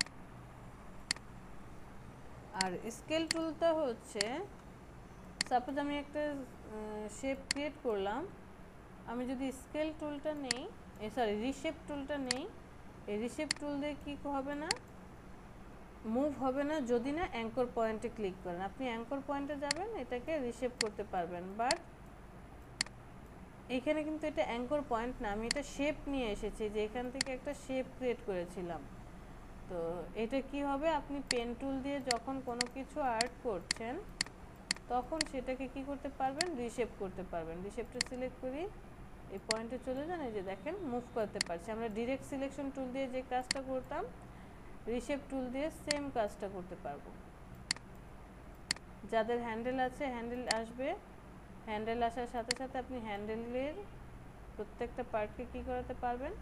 আর স্কেল টুলটা হচ্ছে, সাপোজ আমি একটা শেপ ক্রিয়েট করলাম, আমি যদি স্কেল টুলটা নেই, সরি রিশেপ টুলটা নেই, এই রিশেপ টুল দিয়ে কী হবে না, মুভ হবে না যদি না অ্যাঙ্কর পয়েন্টে ক্লিক করেন। আপনি অ্যাঙ্কর পয়েন্টে যাবেন, এটাকে রিশেপ করতে পারবেন, বাট এখানে কিন্তু এটা অ্যাঙ্কর পয়েন্ট না, আমি এটা শেপ নিয়ে এসেছি, যে এখান থেকে একটা শেপ ক্রিয়েট করেছিলাম। তো এটা কি হবে, আপনি পেন টুল দিয়ে যখন কোনো কিছু আর্ট করছেন তখন সেটাকে কি করতে পারবেন, রিশেপ করতে পারবেন। রিশেপটা সিলেক্ট করি, এই পয়েন্টে চলে যান, এই যে দেখেন মুভ করতে পারছি। আমরা ডিরেক্ট সিলেকশন টুল দিয়ে যে কাজটা করতাম, রিশেপ টুল দিয়ে সেম কাজটা করতে পারবো। যাদের হ্যান্ডেল আছে হ্যান্ডেল আসবে, হ্যান্ডেল আসার সাথে সাথে আপনি হ্যান্ডেলের প্রত্যেকটা পার্টকে কি করাতে পারবেন,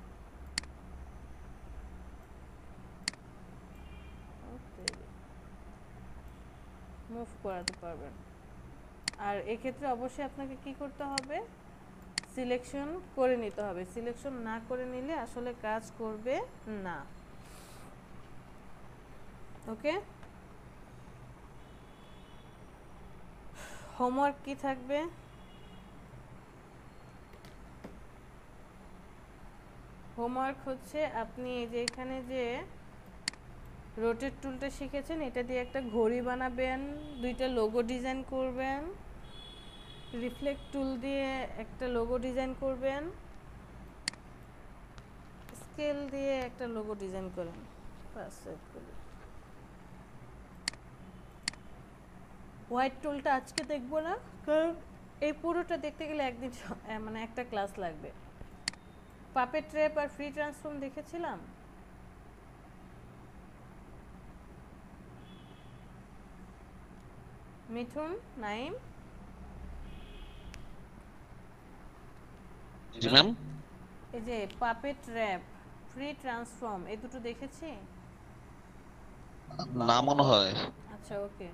মুভ করাতে পারবেন। আর এক্ষেত্রে অবশ্যই আপনাকে কি করতে হবে, সিলেকশন করে নিতে হবে, সিলেকশন না করে নিলে আসলে কাজ করবে না। ওকে, হোমওয়ার্ক কি থাকবে, হোমওয়ার্ক হচ্ছে আপনি এই যে এখানে যে রোটেট টুলটা শিখেছেন, এটা দিয়ে একটা ঘড়ি বানাবেন, দুইটা লোগো ডিজাইন করবেন, রিফ্লেক্ট টুল দিয়ে একটা লোগো ডিজাইন করবেন, স্কেল দিয়ে একটা লোগো ডিজাইন করেন, হোয়াইট টুলটা আজকে দেখবো না, কারণ এই পুরোটা দেখতে গেলে একদিন মানে একটা ক্লাস লাগবে। পাপেট ট্র্যাপ আর ফ্রি ট্রান্সফর্ম দেখেছিলাম, মিঠুন, নাইম, জি ম্যাম। এই যে পাপেট ট্র্যাপ, ফ্রি ট্রান্সফর্ম, এই দুটো দেখেছি না মনে হয়। আচ্ছা ওকে,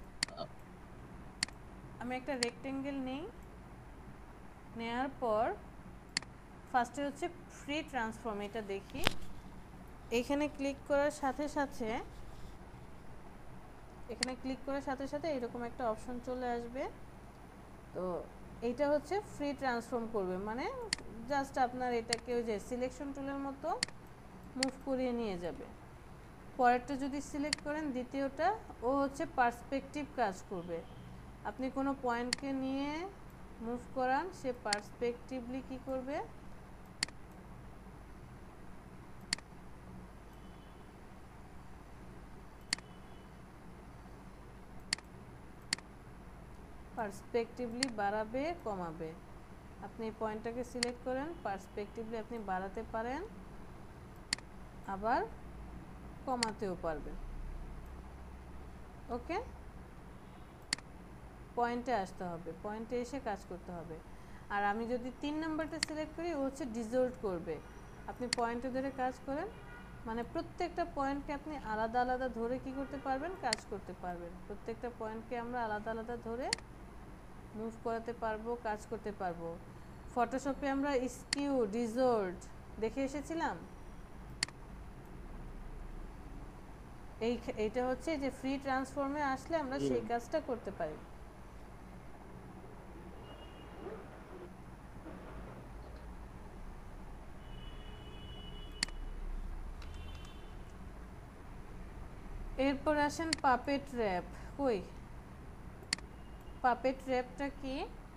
আমি একটা রেক্টেঙ্গেল নেই, নেয়ার পর ফার্স্টে হচ্ছে ফ্রি ট্রান্সফর্ম, এটা দেখি, এখানে ক্লিক করার সাথে সাথে এরকম একটা অপশন চলে আসবে। তো এইটা হচ্ছে ফ্রি ট্রান্সফর্ম করবে, মানে জাস্ট আপনার এটাকে ওই যে সিলেকশন টুলের মতো মুভ করিয়ে নিয়ে যাবে। পরেরটা যদি সিলেক্ট করেন, দ্বিতীয়টা, ও হচ্ছে পার্সপেক্টিভ কাজ করবে। আপনি কোনো পয়েন্টকে নিয়ে মুভ করান, সে পার্সপেক্টিভলি কি করবে, পার্সপেক্টিভলি বাড়াবে কমাবে। আপনি এই পয়েন্টটাকে সিলেক্ট করেন, পার্সপেক্টিভলি আপনি বাড়াতে পারেন, আবার কমাতেও পারবেন। ওকে, পয়েন্টে আসতে হবে, পয়েন্টে এসে কাজ করতে হবে। আর আমি যদি 3 নাম্বারটা সিলেক্ট করি, ও হচ্ছে ডিসঅর্ট করবে। আপনি পয়েন্টে ধরে কাজ করেন, মানে প্রত্যেকটা পয়েন্টকে আপনি আলাদা আলাদা ধরে কি করতে পারবেন, কাজ করতে পারবেন। প্রত্যেকটা পয়েন্টকে আমরা আলাদা আলাদা ধরে মুভ করাতে পারবো, কাজ করতে পারবো। ফটোশপে আমরা স্কিউ, ডিজর্ট দেখে এসেছিলাম। এইটা হচ্ছে যে ফ্রি ট্রান্সফর্মে আসলে আমরা সেই কাজটা করতে পারি। এরপর আসেন পাপেট র্যাপ। কই পাপেট র্যাপটা কি?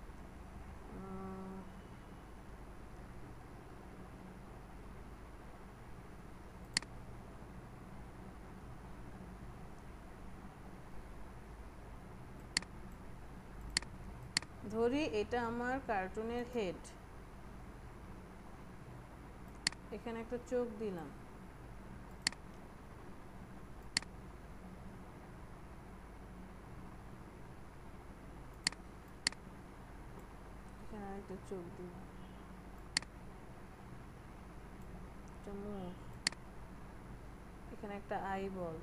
ধরি এটা আমার কার্টুনের হেড, এখানে একটা চোখ দিলাম, এখানে আরেকটা চোখ দিলাম, একটা মুখ, এখানে একটা আইবল,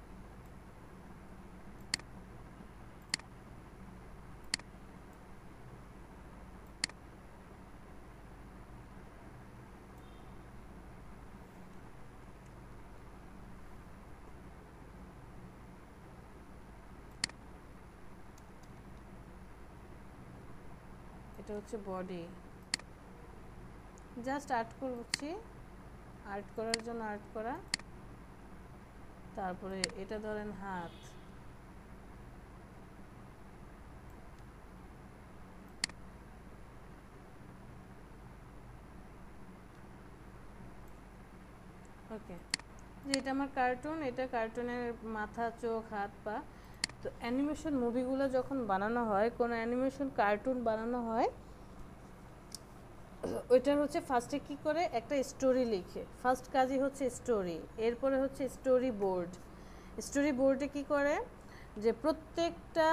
এটা হচ্ছে বডি। জাস্ট আর্ট করছি, আর্ট করার জন্য আর্ট করা। তারপরে এটা ধরেন হাত, ওকে, যে এটা আমার কার্টুন, এটা কার্টুনের মাথা, চোখ, হাত, পা। তো অ্যানিমেশন মুভিগুলো যখন বানানো হয়, কোনো অ্যানিমেশন কার্টুন বানানো হয়, ওইটার হচ্ছে ফার্স্টে কি করে একটা স্টোরি লিখে, ফার্স্ট কাজই হচ্ছে স্টোরি, এরপরে হচ্ছে স্টোরি বোর্ড। স্টোরি বোর্ডে কি করে যে প্রত্যেকটা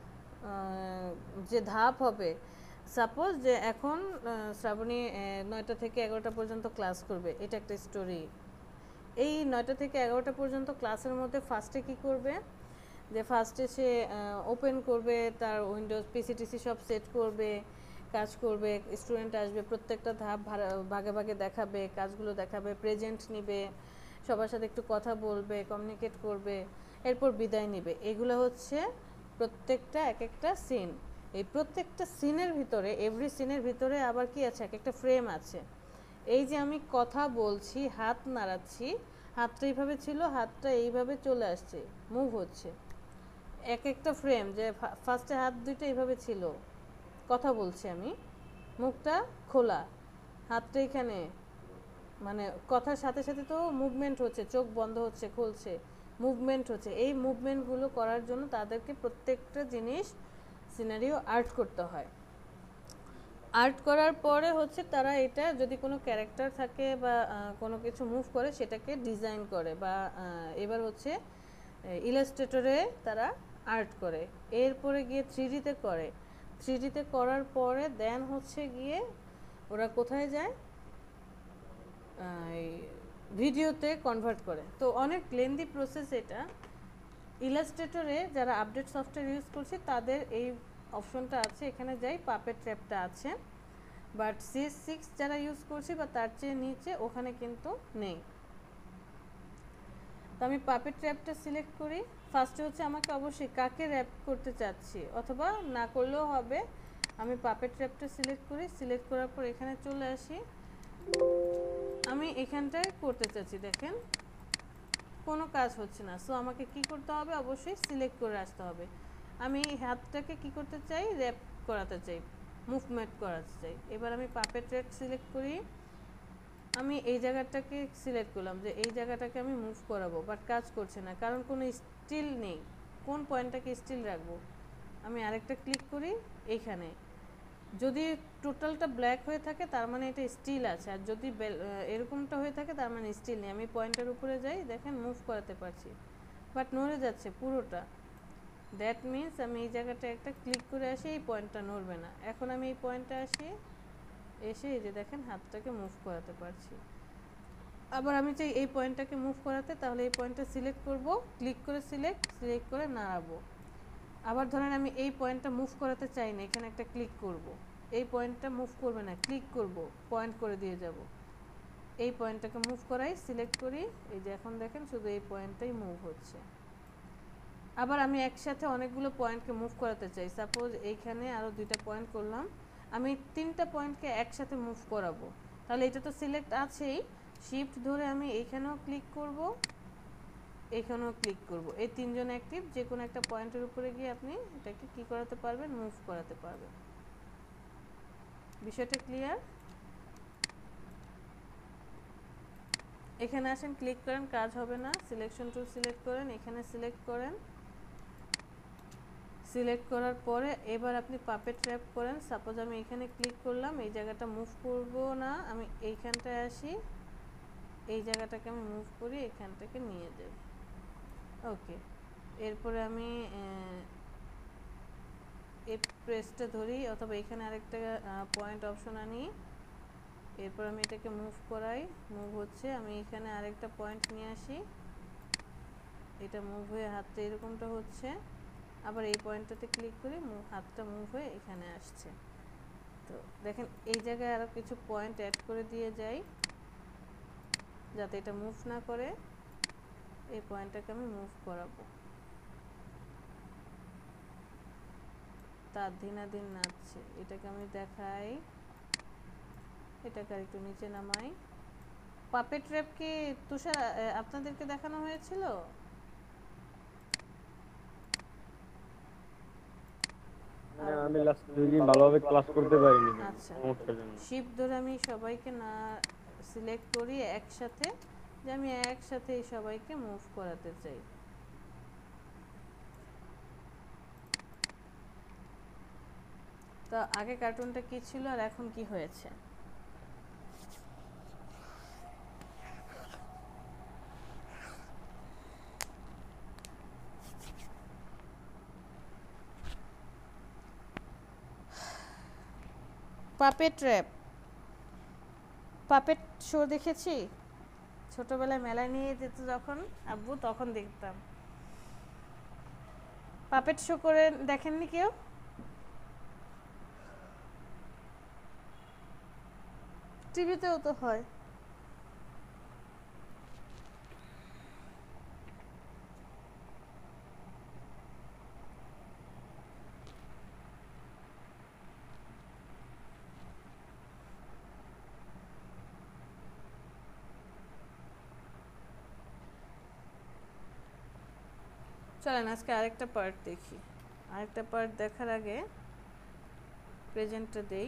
যে ধাপ হবে, সাপোজ যে এখন শ্রাবণী 9টা থেকে 11টা পর্যন্ত ক্লাস করবে, এটা একটা স্টোরি। এই 9টা থেকে 11টা পর্যন্ত ক্লাসের মধ্যে ফার্স্টে কি করবে, যে ফার্স্টে সে ওপেন করবে, তার উইন্ডোজ পিসিটিসি সব সেট করবে, কাজ করবে, স্টুডেন্ট আসবে, প্রত্যেকটা ধাপ ভাগে ভাগে দেখাবে, কাজগুলো দেখাবে, প্রেজেন্ট নিবে, সবার সাথে একটু কথা বলবে, কমিউনিকেট করবে, এরপর বিদায় নিবে। এগুলো হচ্ছে প্রত্যেকটা এক একটা সিন। এই প্রত্যেকটা সিনের ভিতরে, এভরি সিনের ভিতরে আবার কি আছে, এক একটা ফ্রেম আছে। এই যে আমি কথা বলছি, হাত নাড়াচ্ছি, হাতটা এইভাবে ছিল, হাতটা এইভাবে চলে আসছে, মুভ হচ্ছে, এক একটা ফ্রেম। যে ফার্স্টে হাত দুইটা এইভাবে ছিল, কথা বলছি আমি, মুখটা খোলা, হাতটা এখানে, মানে কথার সাথে সাথে তো মুভমেন্ট হচ্ছে, চোখ বন্ধ হচ্ছে, খুলছে, মুভমেন্ট হচ্ছে। এই মুভমেন্টগুলো করার জন্য তাদেরকে প্রত্যেকটা জিনিস সিনারিও আর্ট করতে হয়। আর্ট করার পরে হচ্ছে তারা এটা যদি কোনো ক্যারেক্টার থাকে বা কোনো কিছু মুভ করে সেটাকে ডিজাইন করে, বা এবার হচ্ছে ইলাস্ট্রেটরে তারা আর্ট করে, এরপরে গিয়ে 3Dতে করে। 3Dতে করার পরে দেন হচ্ছে গিয়ে ওরা কোথায় যায়, ভিডিওতে কনভার্ট করে। তো অনেক লেন্দি প্রসেস এটা। ইলাস্ট্রেটরে যারা আপডেট সফটওয়্যার ইউজ করছে তাদের এই অপশনটা আছে, এখানে যাই পাপেট ট্র্যাপটা আছে, বাট CS6 যারা ইউজ করছি বা তার চেয়ে নিচে ওখানে কিন্তু নেই। তো আমি পাপেট ট্র্যাপটা সিলেক্ট করি। ফার্স্টে হচ্ছে আমাকে অবশ্যই কাকে র্যাপ করতে চাচ্ছি, অথবা না করলেও হবে। আমি পাপেট ট্র্যাপটা সিলেক্ট করি, সিলেক্ট করার পর এখানে চলে আসি, আমি এখানটায় করতে চাচ্ছি, দেখেন কোনো কাজ হচ্ছে না। সো আমাকে কি করতে হবে, অবশ্যই সিলেক্ট করে আসতে হবে। আমি হাতটাকে কি করতে চাই, র্যাপ করাতে চাই, মুভমেন্ট করাতে চাই। এবার আমি পাপেট ট্র্যাপ সিলেক্ট করি, আমি এই জায়গাটাকে সিলেক্ট করলাম যে এই জায়গাটাকে আমি মুভ করাবো, বাট কাজ করছে না, কারণ কোনো স্টিল নেই। কোন পয়েন্টটাকে স্টিল রাখবো, আমি আরেকটা ক্লিক করি এইখানে। যদি টোটালটা ব্ল্যাক হয়ে থাকে তার মানে এটা স্টিল আছে, আর যদি এরকমটা হয়ে থাকে তার মানে স্টিল নেই। আমি পয়েন্টের উপরে যাই, দেখেন মুভ করাতে পারছি, বাট নড়ে যাচ্ছে পুরোটা। দ্যাট মিনস আমি এই জায়গাটা একটা ক্লিক করে আসি, এই পয়েন্টটা নড়বে না। এখন আমি এই পয়েন্টটা আসি, এসে এই যে দেখেন হাতটাকে মুভ করাতে পারছি। আবার আমি চাই এই পয়েন্টটাকে মুভ করাতে, তাহলে এই পয়েন্টটা সিলেক্ট করব, ক্লিক করে সিলেক্ট করে নাড়াবো। আবার ধরেন আমি এই পয়েন্টটা মুভ করাতে চাই না, এখানে একটা ক্লিক করব, এই পয়েন্টটা মুভ করবে না, ক্লিক করব, পয়েন্ট করে দিয়ে যাব, এই পয়েন্টটাকে মুভ করাই, সিলেক্ট করি, এই যে এখন দেখেন শুধু এই পয়েন্টটাই মুভ হচ্ছে। আবার আমি একসাথে অনেকগুলো পয়েন্টকে মুভ করাতে চাই, সাপোজ এইখানে আরও 2টা পয়েন্ট করলাম, আমি 3টা পয়েন্টকে একসাথে মুভ করাবো, তাহলে এটা তো সিলেক্ট আছেই, শিফট ধরে আমি এইখানেও ক্লিক করব, এখানেও ক্লিক করব, এই 3জন অ্যাক্টিভ, যে কোনো একটা পয়েন্টের উপরে গিয়ে আপনি এটাকে কী করাতে পারবেন, মুভ করাতে পারবেন। বিষয়টা ক্লিয়ার? এখানে আসেন, ক্লিক করেন, কাজ হবে না, সিলেকশন টুল সিলেক্ট করেন, এখানে সিলেক্ট করেন, সিলেক্ট করার পরে এবার আপনি পাপেট ট্র্যাপ করেন। সাপোজ আমি এখানে ক্লিক করলাম, এই জায়গাটা মুভ করব না, আমি এইখানটায় আসি, এই জায়গাটাকে আমি মুভ করি, এখানটাকে নিয়ে যাই, ওকে। এরপরে আমি এই প্রেসটা ধরি, অথবা এখানে আরেকটা পয়েন্ট অপশন আনি, এরপর আমি এটাকে মুভ করাই, মুভ হচ্ছে, আমি এখানে আরেকটা পয়েন্ট নিয়ে আসি, এটা মুভ হয়ে হাতটা এরকমটা হচ্ছে, আবার এই পয়েন্টটাতে ক্লিক করি, হাতটা মুভ হয়ে এখানে আসছে। তো দেখেন এই জায়গায় আরও কিছু পয়েন্ট অ্যাড করে দিয়ে যাই যাতে এটা মুভ না করে, এই পয়েন্টটাকে আমি মুভ করাবো, তার দিনাদিন নাচছে, এটাকে আমি দেখাই, এটাকে আর একটু নিচে নামাই। পাপেট ট্র্যাপ কি তুষার আপনাদেরকে দেখানো হয়েছিল? আমি লাস্ট 2 দিন ভালোভাবে ক্লাস করতে পারিনি। আচ্ছা, সমস্যার জন্য শিফট ধরে আমি সবাইকে না সিলেক্ট করি একসাথে, যে আমি একসাথে এই সবাইকে মুভ করাতে চাই। তো আগে কার্টুনটা কি ছিল আর এখন কি হয়েছে? পাপেট ট্র্যাপ, পাপেট শো দেখেছি ছোটবেলায়, মেলায় নিয়ে যেত যখন আব্বু, তখন দেখতাম। পাপেট শো করে দেখেননি কেউ? টিভিতেও তো হয়। চলেন আজকে আরেকটা পার্ট দেখি। আরেকটা পার্ট দেখার আগে প্রেজেন্টটা দেই।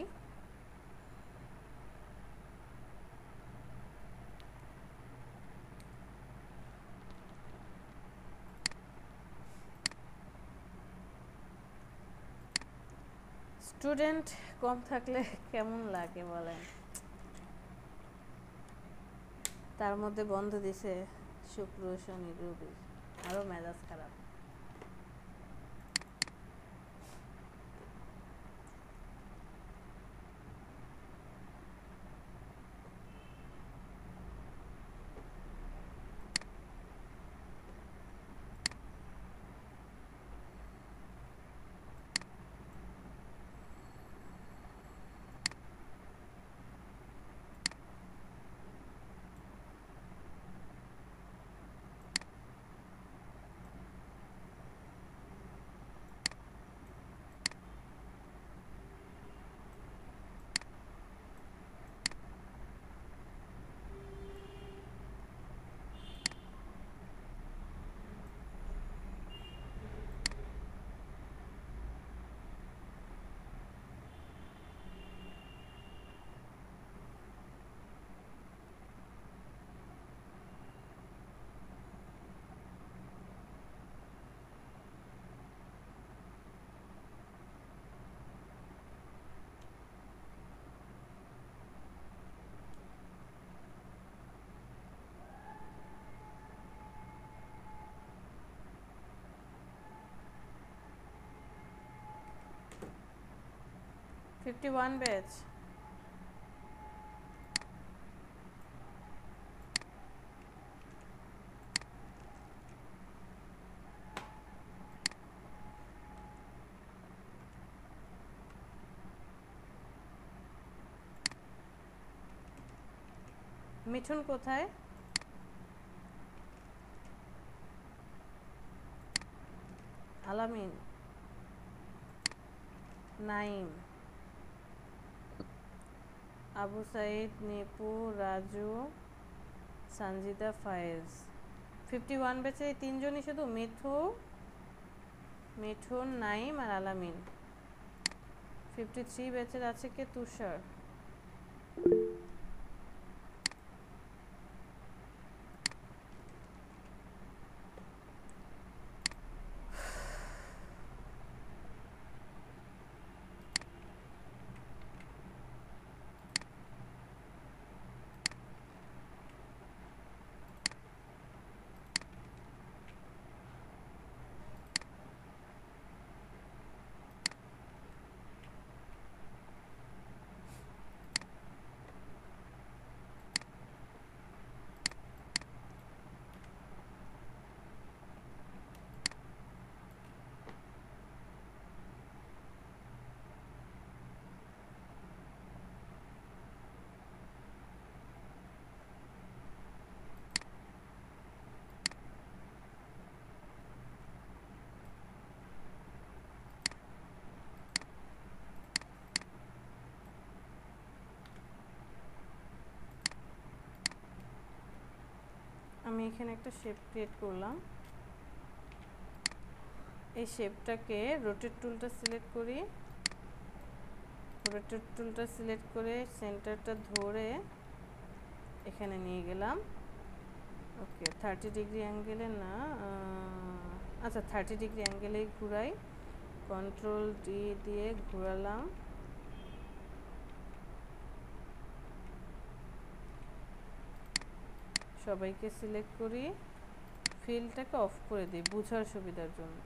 স্টুডেন্ট কম থাকলে কেমন লাগে বলেন? তার মধ্যে বন্ধ দিছে শুক্র শনি রবি, আরো মেজাজ খারাপ। $51 ব্যাচ। মিঠুন কোথায়? আলামিন, নাইম, আবু সাইদ, নিপু, রাজু, সঞ্জিদা, ফায়েজ। 51 ব্যাচে এই তিনজনই শুধু, মিঠুন, নাইম আর আলামিন। 53 ব্যাচের আছে কে? তুষার। আমি এখানে একটা শেপ ক্রিয়েট করলাম। এই শেপটাকে রোটেট টুলটা সিলেক্ট করি, রোটেট টুলটা সিলেক্ট করে সেন্টারটা ধরে এখানে নিয়ে গেলাম। ওকে, 30 ডিগ্রি অ্যাঙ্গেলে না, আচ্ছা 30 ডিগ্রি অ্যাঙ্গেলেই ঘুরাই। কন্ট্রোল ডি দিয়ে ঘোরালাম। সবাইকে সিলেক্ট করি, ফিলটাকে অফ করে দিই বোঝার সুবিধার জন্য।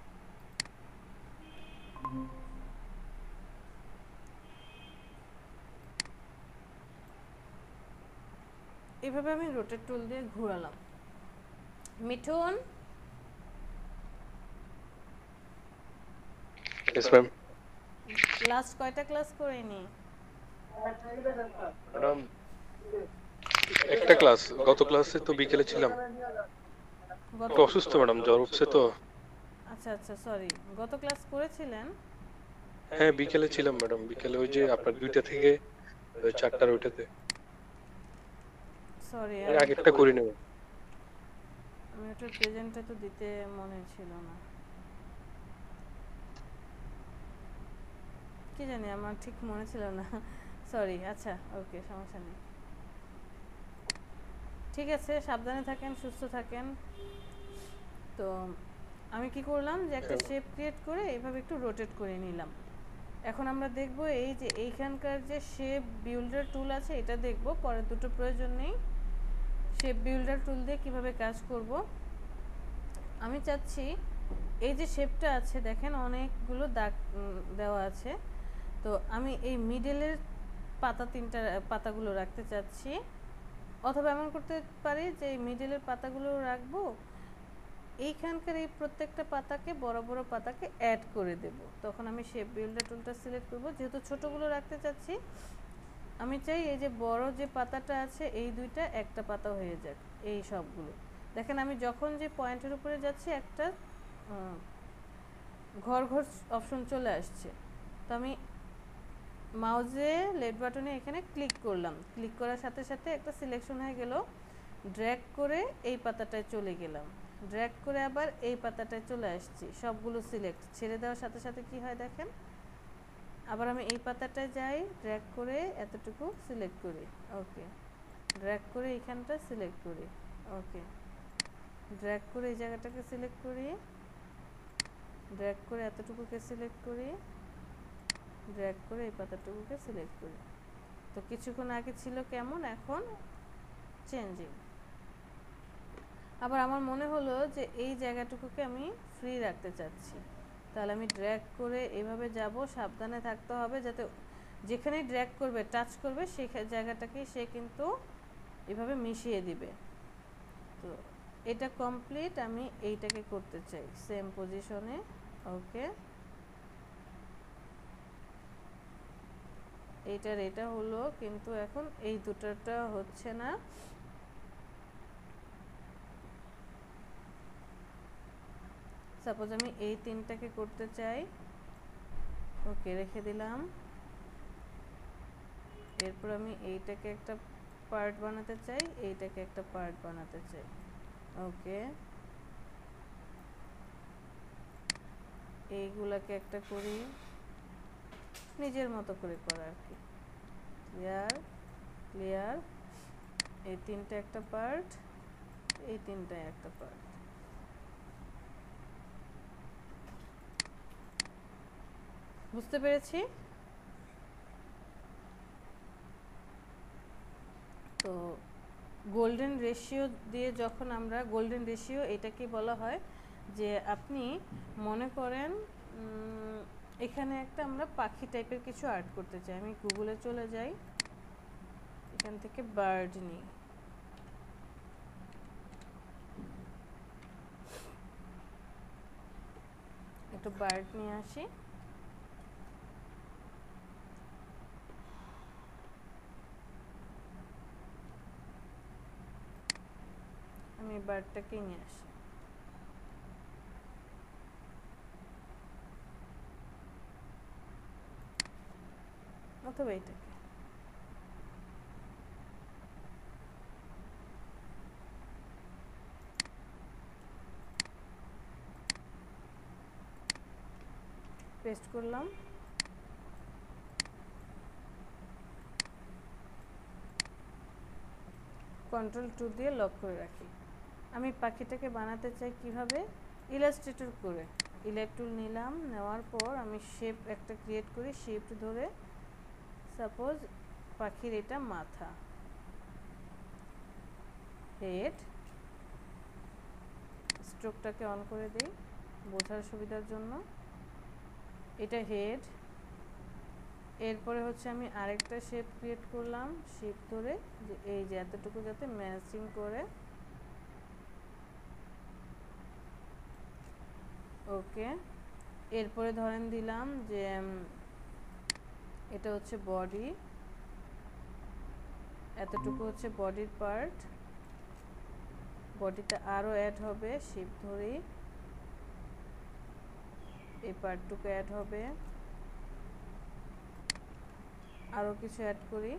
এভাবে আমি রোটেট টুল দিয়ে ঘোরালাম। Mithun, yes ma'am. লাস্ট কয়টা ক্লাস করিনি? ম্যাডাম একটা ক্লাস, গত ক্লাসে তো বিকেলে ছিলাম, একটু অসুস্থ ম্যাডাম, জ্বর উঠছে তো। আচ্ছা আচ্ছা, সরি, গত ক্লাস করেছিলেন? হ্যাঁ বিকেলে ছিলাম ম্যাডাম, বিকেলে ওই যে আপনার 2টা থেকে 4টার ওইটাতে। সরি, এর আগেরটা করি নেব। আমি ওটা প্রেজেন্টটা তো দিতে মনে ছিল না, কি জানি আমার ঠিক মনে ছিল না, সরি। আচ্ছা ওকে, সমস্যা নেই, ঠিক আছে, সাবধানে থাকেন, সুস্থ থাকেন। তো আমি কি করলাম যে একটা শেপ ক্রিয়েট করে এভাবে একটু রোটেট করে নিলাম। এখন আমরা দেখব এই যে এইখানকার যে শেপ বিল্ডার টুল আছে এটা দেখব, পরে দুটো প্রয়োজন নেই। শেপ বিল্ডার টুল দিয়ে কিভাবে কাজ করব। আমি চাচ্ছি এই যে শেপটা আছে দেখেন অনেকগুলো দাগ দেওয়া আছে, তো আমি এই মিডলের তিনটা পাতাগুলো রাখতে চাচ্ছি, অথবা এমন করতে পারি যে এই মিডলের পাতাগুলো রাখবো, এইখানকার এই প্রত্যেকটা পাতাকে বড় বড় পাতাকে অ্যাড করে দেব। তখন আমি শেপ বিল্ডার টুলটা সিলেক্ট করব, যেহেতু ছোটগুলো রাখতে চাচ্ছি আমি চাই এই যে বড় যে পাতাটা আছে এই দুইটা একটা পাতা হয়ে যাক। এই সবগুলো দেখেন আমি যখন যে পয়েন্টের উপরে যাচ্ছি একটা ঘর ঘর অপশন চলে আসছে, তো আমি মাউসে লেফট বাটনে এখানে ক্লিক করলাম, ক্লিক করার সাথে সাথে একটা সিলেকশন হয়ে গেল, ড্র্যাগ করে এই পাতাটায় চলে গেলাম, ড্র্যাগ করে আবার এই পাতাটায় চলে আসছি, সবগুলো সিলেক্ট ছেড়ে দেওয়ার সাথে সাথে কি হয় দেখেন, আবার আমি এই পাতাটায় যাই, ড্র্যাগ করে এতটুকু সিলেক্ট করি, ওকে, ড্র্যাগ করে এইখানটা সিলেক্ট করি, ওকে, ড্র্যাগ করে এই জায়গাটাকে সিলেক্ট করি, ড্র্যাগ করে এতটুকুকে সিলেক্ট করি, ড্র্যাগ করে এই পাতাটুকুকে সিলেক্ট করি। তো কিছুক্ষণ আগে ছিল কেমন, এখন চেঞ্জিং। আবার আমার মনে হলো যে এই জায়গাটুকুকে আমি ফ্রি রাখতে চাচ্ছি, তাহলে আমি ড্র্যাগ করে এভাবে যাব, সাবধানে থাকতে হবে যাতে যেখানেই ড্র্যাগ করবে টাচ করবে সেই জায়গাটাকে সে কিন্তু এভাবে মিশিয়ে দিবে। তো এটা কমপ্লিট, আমি এইটাকে করতে চাই সেম পজিশনে, ওকে, এইটার এটা হলো, কিন্তু এখন এই দুটোটা হচ্ছে না, সাপোজ আমি এই তিনটাকে করতে চাই, ওকে রেখে দিলাম। এরপর আমি এইটাকে একটা পার্ট বানাতে চাই, এইটাকে একটা পার্ট বানাতে চাই, ওকে। এইগুলাকে একটা করি, নিজের মতো করে করা আর কি। ক্লিয়ার ক্লিয়ার, এই তিনটা একটা পার্ট, এই তিনটায় একটা পার্ট। বুঝতে পেরেছি? তো গোল্ডেন রেশিও দিয়ে যখন আমরা, গোল্ডেন রেশিও এটাকে বলা হয় যে আপনি মনে করেন এখানে একটা আমরা পাখি টাইপের কিছু আর্ট করতে চাই। আমি গুগলে চলে যাই, এখান থেকে বার্ড নিই, একটু বার্ড নিয়ে আসি। আমি বার্ডটাকে নিয়ে আসি। অথবা এইটাকে, পেস্ট করলাম। Ctrl+2 দিয়ে লক করে রাখি। আমি পাখিটাকে বানাতে চাই কিভাবে, ইলাস্ট্রেটর করে ইলাস্ট টুল নিলাম, নেওয়ার পর আমি শেপ একটা ক্রিয়েট করি, শিফট ধরে সাপোজ পাখির এটা মাথা, হেড, স্ট্রোকটাকে অন করে দিই বোঝার সুবিধার জন্য। এটা হেড। এরপরে হচ্ছে আমি আরেকটা শেপ ক্রিয়েট করলাম, শেপ ধরে যে এই যে এতটুকু যাতে ম্যাচিং করে, ওকে। এরপরে ধরেন দিলাম যে এটা হচ্ছে বডি, এতটুকু হচ্ছে বডির পার্ট, বডিতে আরও অ্যাড হবে, শেপ ধরেই এই পার্টটুকু অ্যাড হবে, আরও কিছু অ্যাড করি,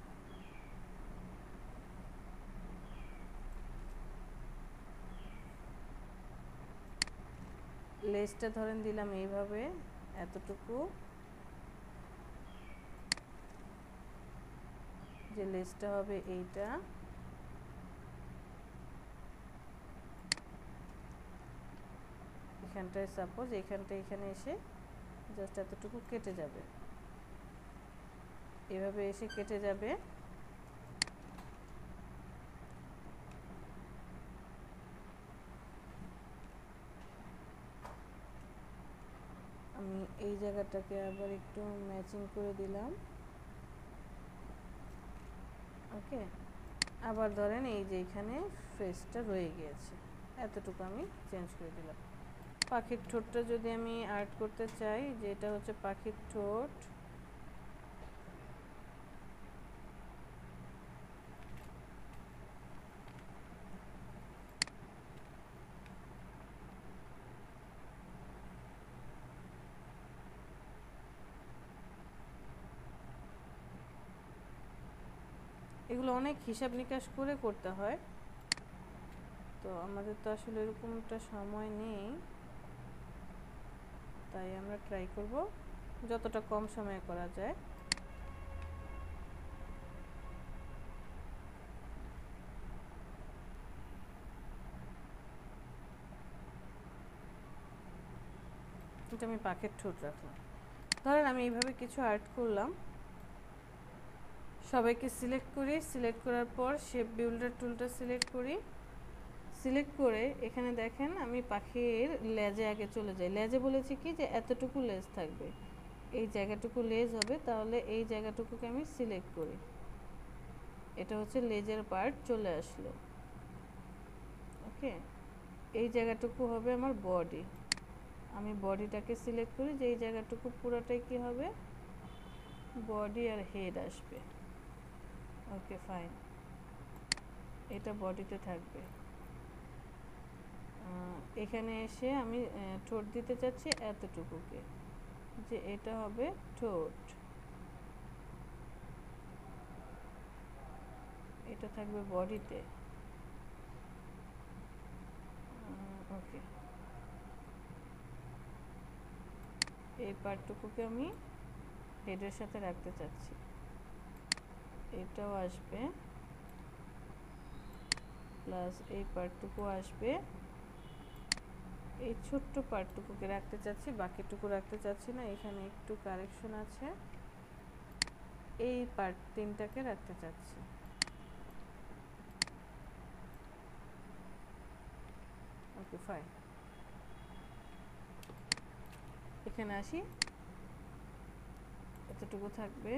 লেজটা ধরেন দিলাম এইভাবে এতটুকু, যে লেজটা হবে এইটা, এখানটায় সাপোজ এখানটা এখানে এসে জাস্ট এতটুকু কেটে যাবে, এভাবে এসে কেটে যাবে। আমি এই জায়গাটাকে আবার একটু ম্যাচিং করে দিলাম, ওকে। আবার ধরেন এই যে এখানে ফেসটা রয়ে গিয়েছে, এতটুকু আমি চেঞ্জ করে দিলাম। পাখির ঠোঁটটা যদি আমি আর্ট করতে চাই, যে এটা হচ্ছে পাখির ঠোঁট, এগুলো অনেক হিসাব নিকাশ করে করতে হয়, তো আমাদের তো আসলে এরকমটা সময় নেই, তাই আমরা ট্রাই করব যতটা কম সময়ে করা যায়। এটা আমি পাখির ঠোঁট রাখলাম। ধরেন আমি এইভাবে কিছু আর্ট করলাম, সবাইকে সিলেক্ট করি, সিলেক্ট করার পর শেপ বিল্ডার টুলটা সিলেক্ট করি, সিলেক্ট করে এখানে দেখেন আমি পাখির লেজে আগে চলে যাই। লেজে বলেছি কি যে এতটুকু লেজ থাকবে, এই জায়গাটুকু লেজ হবে, তাহলে এই জায়গাটুকুকে আমি সিলেক্ট করি, এটা হচ্ছে লেজের পার্ট চলে আসলো, ওকে। এই জায়গাটুকু হবে আমার বডি, আমি বডিটাকে সিলেক্ট করি, যে এই জায়গাটুকু পুরোটাই কি হবে, বডি আর হেড আসবে, ওকে ফাইন, এটা বডিতে থাকবে। এখানে এসে আমি ঠোঁট দিতে চাচ্ছি এতটুকুকে, যে এটা হবে ঠোঁট, এটা থাকবে বডিতে। ওকে, এই পার্টটুকুকে আমি হেডের সাথে রাখতে চাচ্ছি, এটাও আসবে প্লাস এই পার্টটুকু আসবে। এই ছোট্ট পার্টটুকুকে রাখতে চাচ্ছি, বাকিটুকু রাখতে চাচ্ছি না, এখানে একটু কারেকশন আছে। এই পার্ট তিনটাকে রাখতে চাচ্ছি। ওকে ফাইন, এখানে আসি, এতটুকু থাকবে।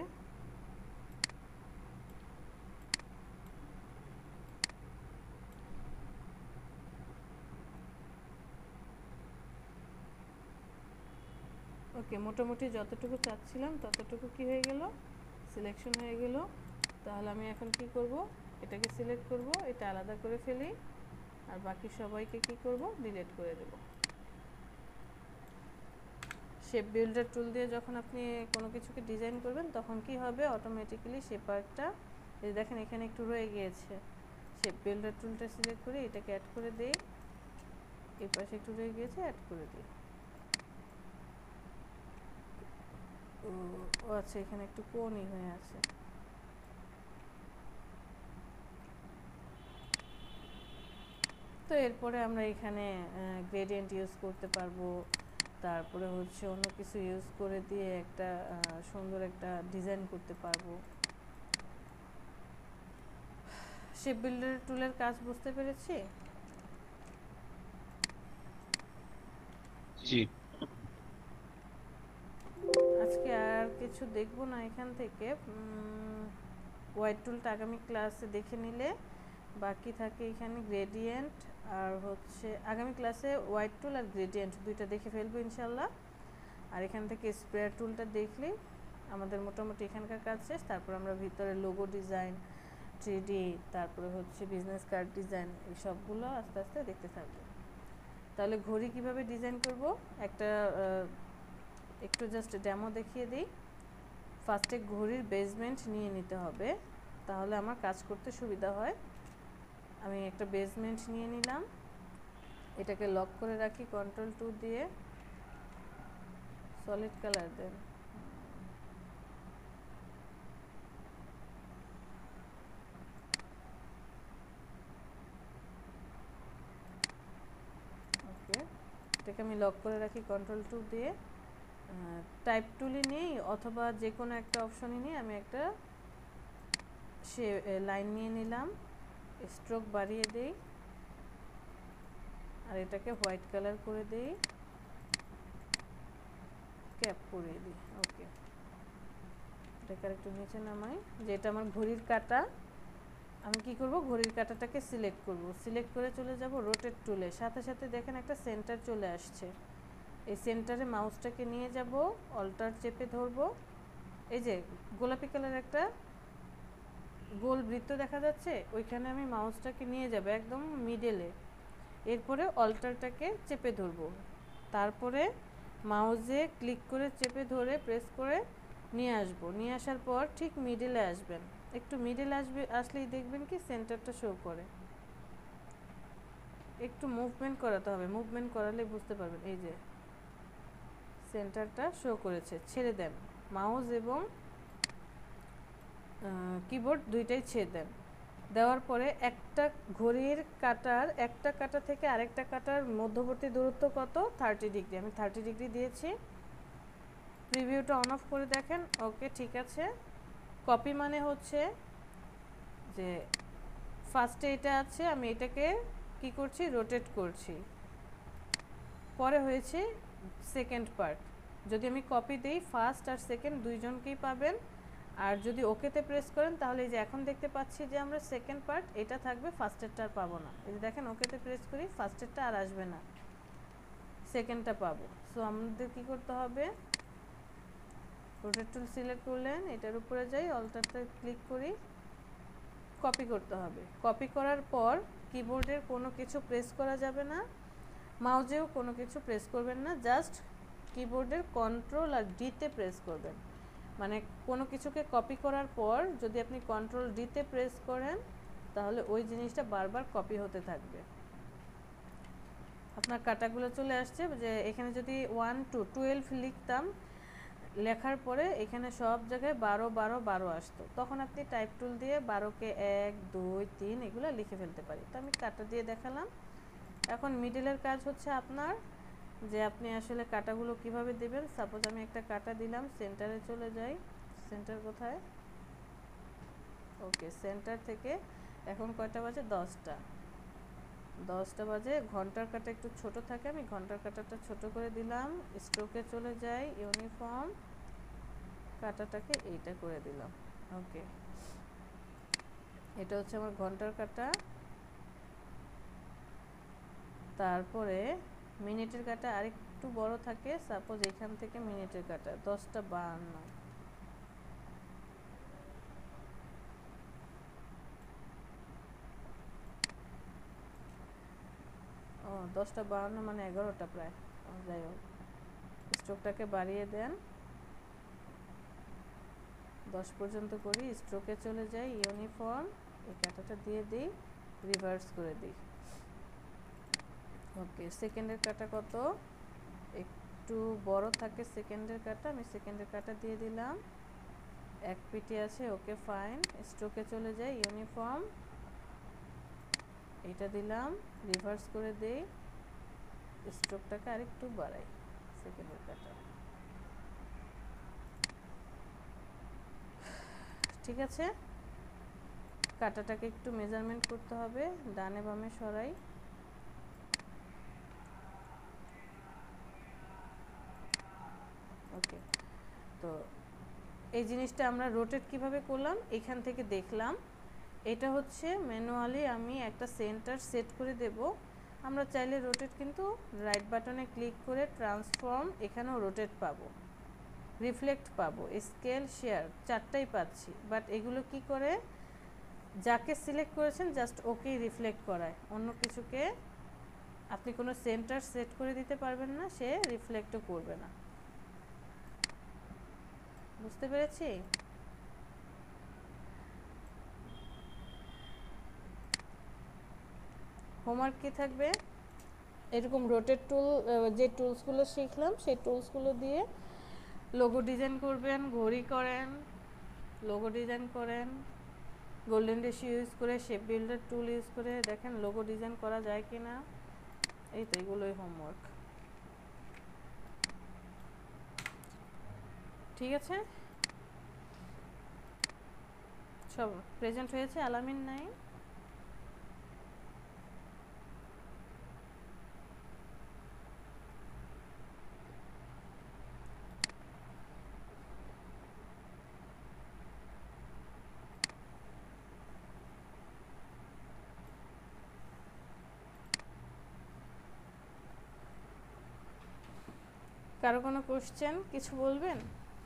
ওকে, মোটামুটি যতটুকু চাচ্ছিলাম ততটুকু কি হয়ে গেল, সিলেকশন হয়ে গেল। তাহলে আমি এখন কি করব, এটাকে সিলেক্ট করব, এটা আলাদা করে ফেলি, আর বাকি সবাইকে কি করব, ডিলিট করে দেব। শেপ বিল্ডার টুল দিয়ে যখন আপনি কোনো কিছুকে ডিজাইন করবেন তখন কি হবে, অটোমেটিক্যালি শেপ পার্টটা, এই দেখেন এখানে একটু রয়ে গিয়েছে। শেপ বিল্ডার টুলটা সিলেক্ট করে এটাকে অ্যাড করে দেই, এই পাশে একটু রয়ে গিয়েছে, অ্যাড করে দিই। ও আচ্ছা, এখানে একটু কোণই হয়ে আছে। তো এরপরে আমরা এখানে গ্রেডিয়েন্ট ইউজ করতে পারবো, তারপরে হচ্ছে অন্য কিছু ইউজ করে দিয়ে একটা সুন্দর একটা ডিজাইন করতে পারবো। শেপ বিল্ডার টুলের কাজ বুঝতে পেরেছি? জি। আজকে আর কিছু দেখব না এখান থেকে, হোয়াইট টুলটা আগামী ক্লাসে দেখে নিলে বাকি থাকে এখানে গ্রেডিয়েন্ট আর হচ্ছে আগামী ক্লাসে হোয়াইট টুল আর গ্রেডিয়েন্ট দুইটা দেখে ফেলবো ইনশাল্লাহ। আর এখান থেকে স্প্রেয়ার টুলটা দেখলে আমাদের মোটামুটি এখানকার কাজ শেষ। তারপর আমরা ভিতরে লোগো ডিজাইন, 3D, তারপরে হচ্ছে বিজনেস কার্ড ডিজাইন, এই সবগুলো আস্তে আস্তে দেখতে থাকবো। তাহলে ঘড়ি কিভাবে ডিজাইন করব একটা একটু জাস্ট ডেমো দেখিয়ে দিই। ফার্স্টে ঘড়ির বেসমেন্ট নিয়ে নিতে হবে, তাহলে আমার কাজ করতে সুবিধা হয়। আমি একটা বেসমেন্ট নিয়ে নিলাম, এটাকে লক করে রাখি Ctrl+2 দিয়ে, সলিড কালার দেন। ওকে, এটাকে আমি লক করে রাখি Ctrl+2 দিয়ে। টাইপ টুলই নেই অথবা যে কোনো একটা অপশনই নিয়ে আমি একটা সে লাইন নিয়ে নিলাম, স্ট্রোক বাড়িয়ে দেই আর এটাকে হোয়াইট কালার করে দেই, ক্যাপ করিয়ে দিই। ওকে, এটাকে একটু নিচে নামাই। যেটা আমার ঘড়ির কাঁটা, আমি কি করব, ঘড়ির কাঁটাটাকে সিলেক্ট করব, সিলেক্ট করে চলে যাব রোটেট টুলে। সাথে সাথে দেখেন একটা সেন্টার চলে আসছে, এই সেন্টারে মাউসটাকে নিয়ে যাব, অল্টার চেপে ধরব, এই যে গোলাপি কালার একটা গোল বৃত্ত দেখা যাচ্ছে, ওইখানে আমি মাউসটাকে নিয়ে যাব একদম মিডলে। এরপরে অল্টারটাকে চেপে ধরব, তারপরে মাউসে ক্লিক করে চেপে ধরে প্রেস করে নিয়ে আসব। নিয়ে আসার পর ঠিক মিডলে আসবেন, একটু মিডল আসলেই দেখবেন কি সেন্টারটা শো করে। একটু মুভমেন্ট করাতে হবে, মুভমেন্ট করালে বুঝতে পারবেন। এই যে সেন্টারটা শো করেছে, ছেড়ে দেন মাউস এবং কিবোর্ড দুইটাই ছেড়ে দেন। দেওয়ার পরে একটা ঘড়ির কাঁটার একটা কাঁটা থেকে আরেকটা কাঁটার মধ্যবর্তী দূরত্ব কত, 30 ডিগ্রি। আমি 30 ডিগ্রি দিয়েছি। প্রিভিউটা অন অফ করে দেখেন। ওকে, ঠিক আছে। কপি মানে হচ্ছে যে ফার্স্টে এটা আছে, আমি এটাকে কি করছি, রোটেট করছি, পরে হয়েছে সেকেন্ড পার্ট। যদি আমি কপি দেই ফার্স্ট আর সেকেন্ড দুইজনকেই পাবেন, আর যদি ওকেতে প্রেস করেন তাহলে এই যে এখন দেখতে পাচ্ছি যে আমরা সেকেন্ড পার্ট এটা থাকবে, ফার্স্টেরটা আর পাবো না। এই যে দেখেন ওকেতে প্রেস করি, ফার্স্টেরটা আর আসবে না, সেকেন্ডটা পাবো। সো আমাদের কি করতে হবে, রোটেট টুল সিলেক্ট করলেন, এটার উপরে যাই, অল্টারটা ক্লিক করি, কপি করতে হবে। কপি করার পর কিবোর্ডের কোনো কিছু প্রেস করা যাবে না, মাউজেও কোনো কিছু প্রেস করবেন না, জাস্ট কিবোর্ডের কন্ট্রোল আর ডিতে প্রেস করবেন। মানে কোনো কিছুকে কপি করার পর যদি আপনি কন্ট্রোল ডিতে প্রেস করেন তাহলে ওই জিনিসটা বারবার কপি হতে থাকবে। আপনার কাটাগুলো চলে আসছে, যে এখানে যদি 1 to 12 লিখতাম, লেখার পরে এখানে সব জায়গায় 12 12 12 আসতো, তখন আপনি টাইপ টুল দিয়ে 12কে 1 2 3 এগুলো লিখে ফেলতে পারি। তো আমি কাটা দিয়ে দেখালাম। এখন মিডলের কাজ হচ্ছে আপনার, যে আপনি আসলে কাটাগুলো কিভাবে দেবেন। সাপোজ আমি একটা কাটা দিলাম, সেন্টারে চলে যাই। সেন্টার কোথায়? ওকে, সেন্টার থেকে এখন কয়টা বাজে? 10টা বাজে। ঘন্টার কাটা একটু ছোট থাকে, আমি ঘন্টার কাটাটা ছোট করে দিলাম। স্ট্রোকে চলে যাই, ইউনিফর্ম কাটাটাকে এইটা করে দিলাম। ওকে, এটা হচ্ছে আমার ঘন্টার কাটা। তারপরে মিনিটের কাটা আরেকটু বড় থাকে, সাপোজ এখান থেকে মিনিটের কাটা 10টা 52। ও 10টা 52 মানে 11টা প্রায়। যাই হোক, স্ট্রোকটাকে বাড়িয়ে দেন, 10 পর্যন্ত করি। স্ট্রোকে চলে যাই, ইউনিফর্ম এই কাটাটা দিয়ে দিই, রিভার্স করে দিই। ওকে, সেকেন্ডের কাটা কত? একটু বড় থাকে সেকেন্ডের কাটা, আমি সেকেন্ডের কাটা দিয়ে দিলাম। এক পিটি আছে, ওকে ফাইন। স্ট্রোকে চলে যাই, ইউনিফর্ম এটা দিলাম, রিভার্স করে দেই, স্ট্রোকটাকে আরেকটু বাড়াই সেকেন্ডের কাটা। ঠিক আছে, কাটাটাকে একটু মেজারমেন্ট করতে হবে, ডানে বামে সরাই। ওকে, তো এই জিনিসটা আমরা রোটেট কিভাবে করলাম এখান থেকে দেখলাম। এটা হচ্ছে ম্যানুয়ালি আমি একটা সেন্টার সেট করে দেব। আমরা চাইলে রোটেট কিন্তু রাইট বাটনে ক্লিক করে ট্রান্সফর্ম, এখানেও রোটেট পাবো, রিফ্লেক্ট পাবো, স্কেল, শেয়ার, চারটাই পাচ্ছি। বাট এগুলো কি করে? যাকে সিলেক্ট করেছেন জাস্ট ওকেই রিফ্লেক্ট করায়, অন্য কিছুকে আপনি কোনো সেন্টার সেট করে দিতে পারবেন না, সে রিফ্লেক্টও করবে না। বুঝতে পেরেছি? হোমওয়ার্ক কি থাকবে? এরকম রোটেট টুল, যে টুলসগুলো শিখলাম সেই টুলসগুলো দিয়ে লোগো ডিজাইন করবেন, ঘড়ি করেন, লোগো ডিজাইন করেন, গোল্ডেন রেশিও ইউজ করে, শেপ বিল্ডার টুল ইউজ করে দেখেন লোগো ডিজাইন করা যায় কি না। এই তো এগুলোই হোমওয়ার্ক। ঠিক আছে, সব প্রেজেন্ট হয়েছে? আলামিন নাই? কারো কোনো কোশ্চেন, কিছু বলবেন?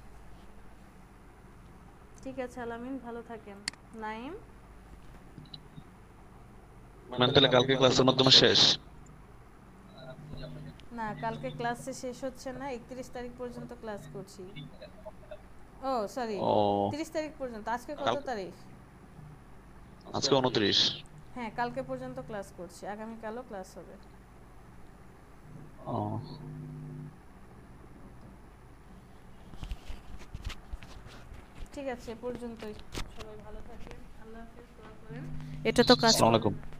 ঠিক আছে আলামিন, ভালো থাকেন। নাইম? মানে তাহলে কালকে ক্লাসের মাধ্যমে শেষ? না, কালকে ক্লাসে শেষ হচ্ছে না, 31 তারিখ পর্যন্ত ক্লাস করছি। ও সরি, 30 তারিখ পর্যন্ত। আজকে কত তারিখ? আজকে 29। হ্যাঁ, কালকে পর্যন্ত ক্লাস করছি, আগামীকালও ক্লাস হবে। ঠিক আছে, পর্যন্তই। সবাই ভালো থাকেন, আল্লাহ হাফেজ, দোয়া করেন। এটা তো কাজ। আসসালামু আলাইকুম।